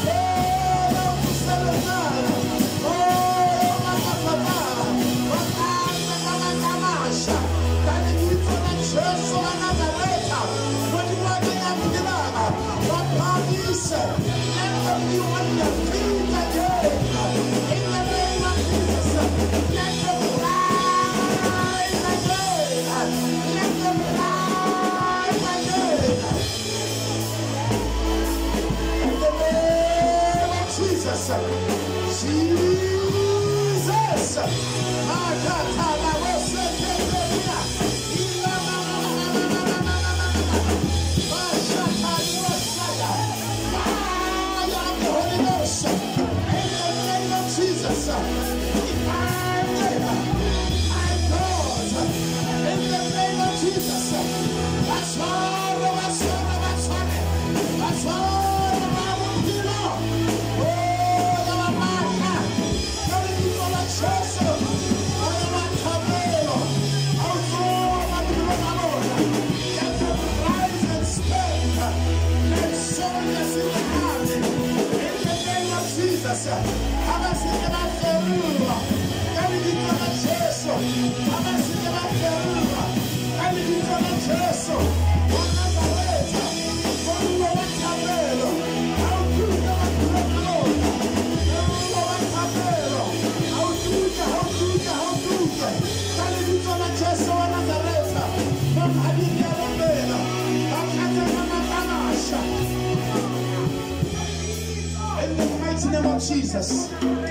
Jesus.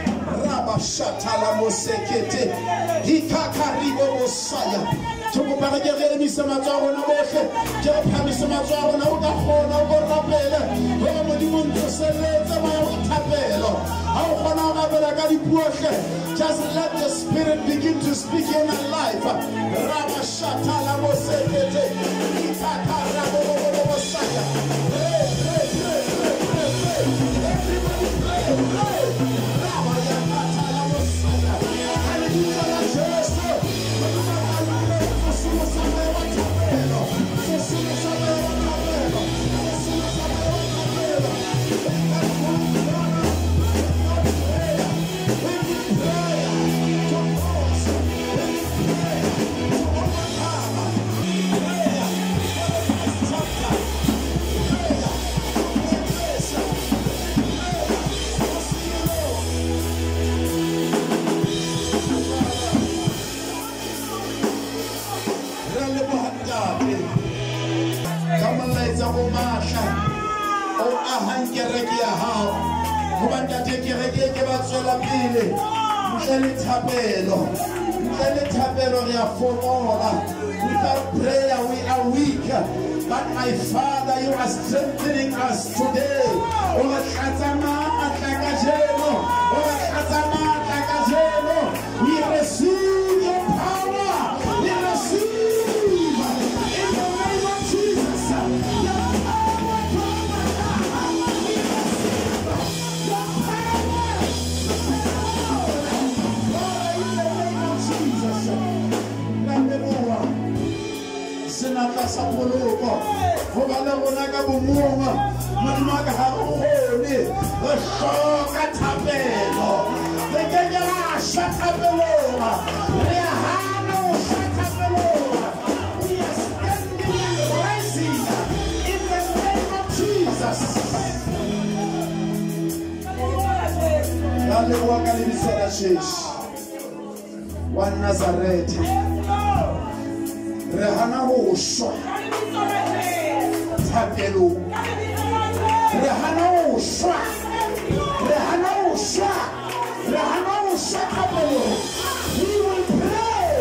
Rabashatala mosekete. Hikakaribo mosaya. Tukupaka kere misamazo na boke. Kere misamazo na ukahona ukorapele. Wewe modimo ntoseleza maya utapelo. Au kona ngabela kadi puoke. Just let the Spirit begin to speak in our life. Rabashatala mosekete. Hikakarabo mosaya. etsa go matla o ahang kereke ya hao go bantate kereke ke ba tswela pele ntle le thapelo re a fomola. Without prayer we are weak, but my Father, you are strengthening us today. We receive your power. We receive in the name of Jesus. Your power. We receive your power. In the name of Jesus. Senata sa poloko go ba le rona ka bomonga modimo ka ga go gone go hloka thapelo le ke la thapelo re hana o thapelo. We are standing and rising in the name of Jesus. Dale wa ka le bisela shesh wa Nazareth re hana ho shwa thapelo re hana ho shwa thapelo. We will pray.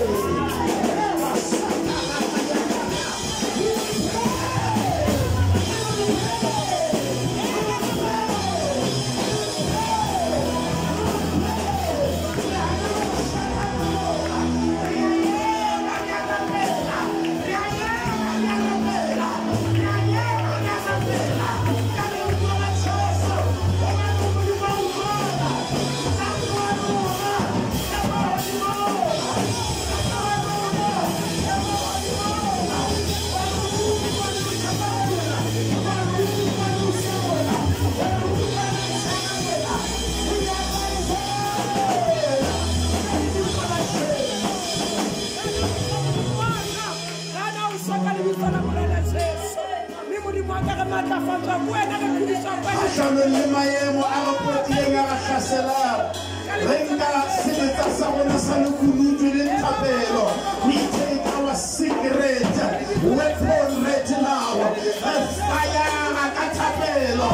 We take our secret weapon right now. Fire Catapelo.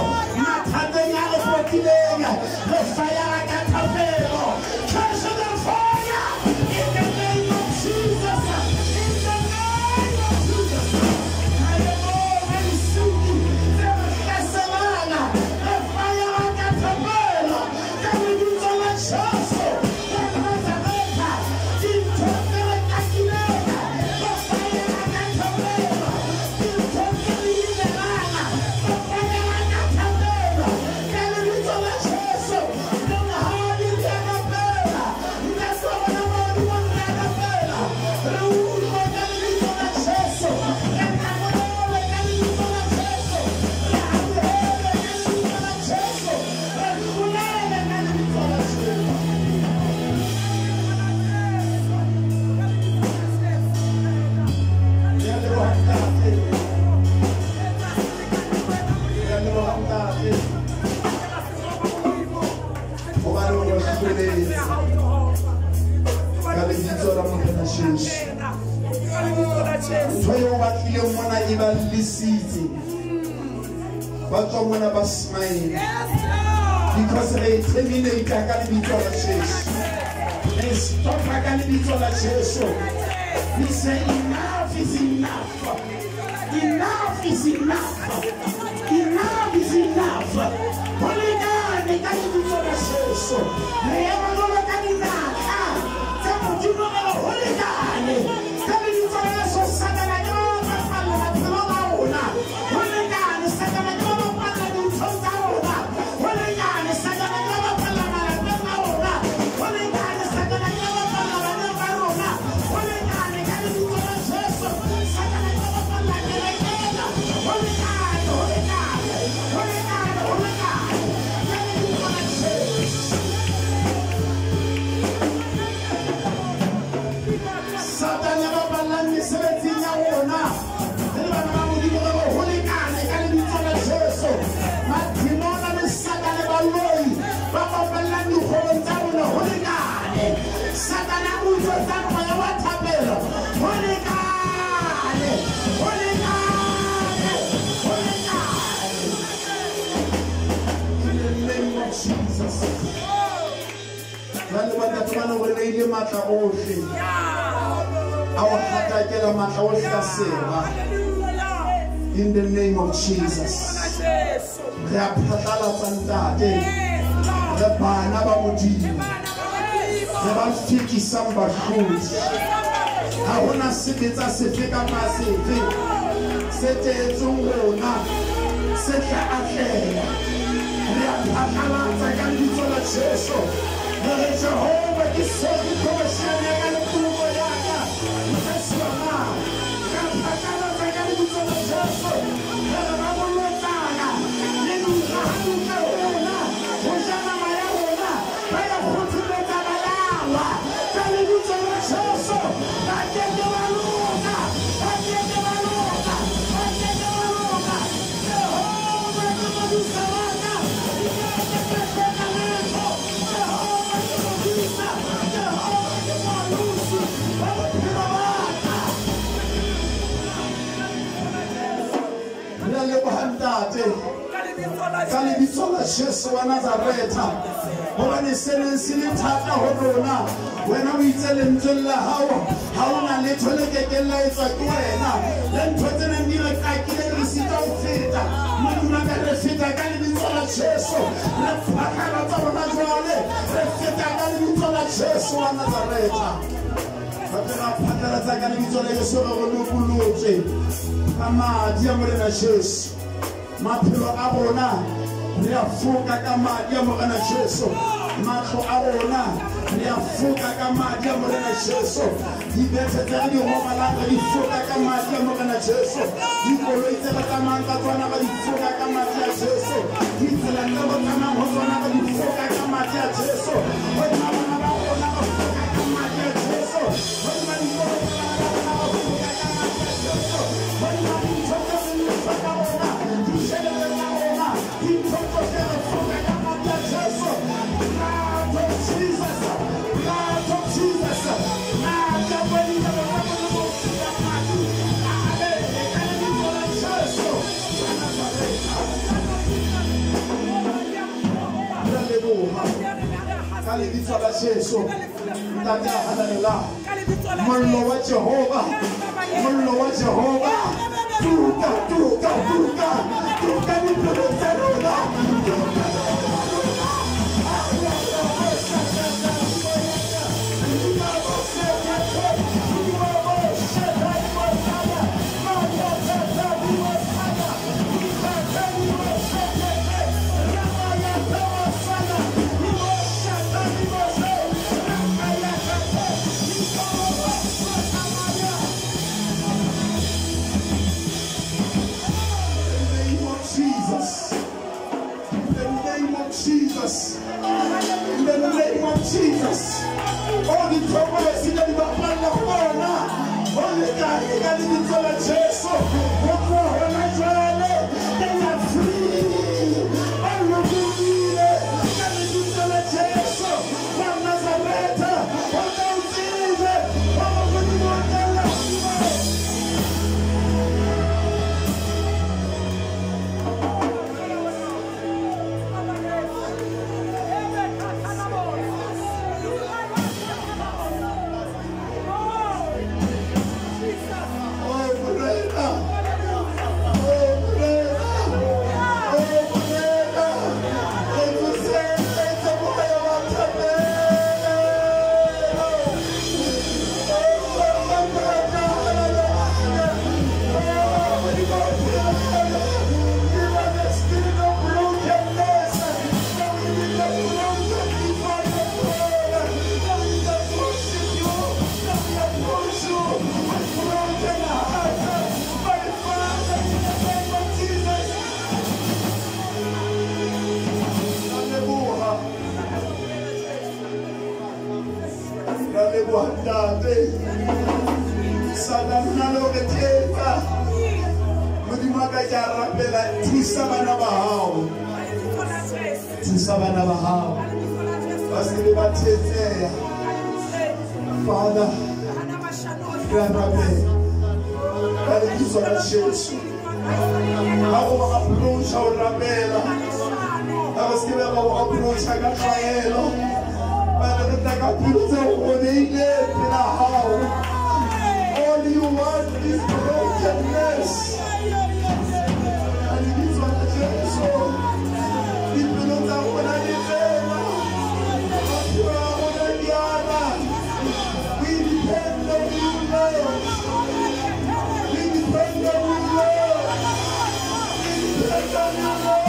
The fire Catapelo. Curse the fire in the name of Jesus. In the name of Jesus. I am already seeking the fire Catapelo. That will be so much also. Because they terminate they stop we say enough is enough. Enough is enough. Enough is enough. Holy God, they can't be told they ever know what I mean. You know, Holy God, coming to us so Satan, I know. matla ohle our hatakela matla ohle ka seba in the name of Jesus re a phatlalatsa ntate re bana ba modimo re ba fikisang bahlodi ha hona sebetsa sefe kapa sefe se tetsong rona se tla atleha re a phatlalatsa ka lebitso la Jesu re Jehova ke sedi promotion ya ka letumo ya ka Yesu ama re a phatlalatsa ka lebitso la Jesu re ba bolotana le nna rona ho jana maya rona ba ya khuthuletsa balawa ka lebitso la Jesu ba ke ke ba lona ba ke ke ba lona ba ke ke ba lona Jehova ke modisana ka lebitso la Jesu wa Nazareta hobane sene se le thata ho rona wena o itse lentswe la hao ha ona letho le kekella etswa ke wena le ntho tsena di re kakile re sita ho feta modimo ka re feta ka lebitso la Jesu re phatlalatsa rona jwale re feta ka lebitso la Jesu wa Nazareta ra phatlalatsa ka lebitso la Yesu re go lokolotse ka madi a morena Jesu maphelo a bona re a foka ka madi a morena Jesu matlo a bona re a foka ka madi a morena Jesu dibethe tse di robalang re di foka ka madi a morena Jesu dikoloi tse ba tsamayang ka tsona ba di foka ka madi a Jesu ditsela tse ba tsamayang ho tsona ba di foka ka madi a Jesu bona bana ba bona ba foka ka madi a Jesu bona dikoloi tse ba tsamayang ba foka ka madi a Jesu bona dintho tse di foka bona Kalibitso la Jesu ntate a haleluya mollo wa Jehova tuka dipelo tsa rona in the name of Jesus. All the troubles that you are planning for now, all the guys that you need to Jesus, they are free. All of you that you need to Jesus, from Nazareth, from Jesus, all of you want to Father, All you want is brokenness. And it is what the church soul. People don't have one idea. We depend on you, Lord. We depend on you, Lord. We depend on you, Lord.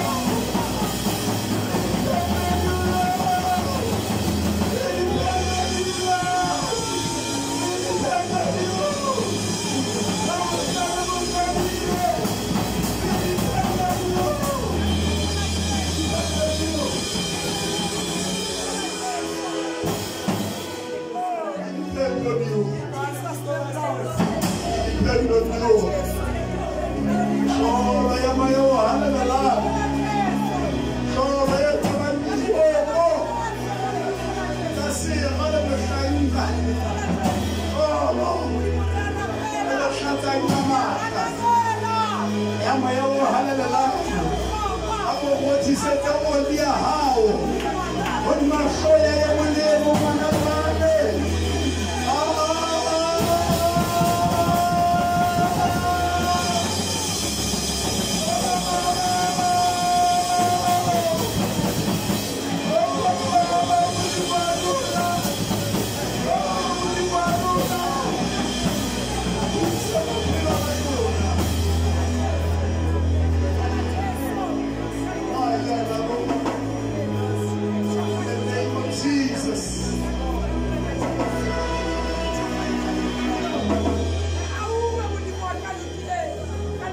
What he said, that will be a how.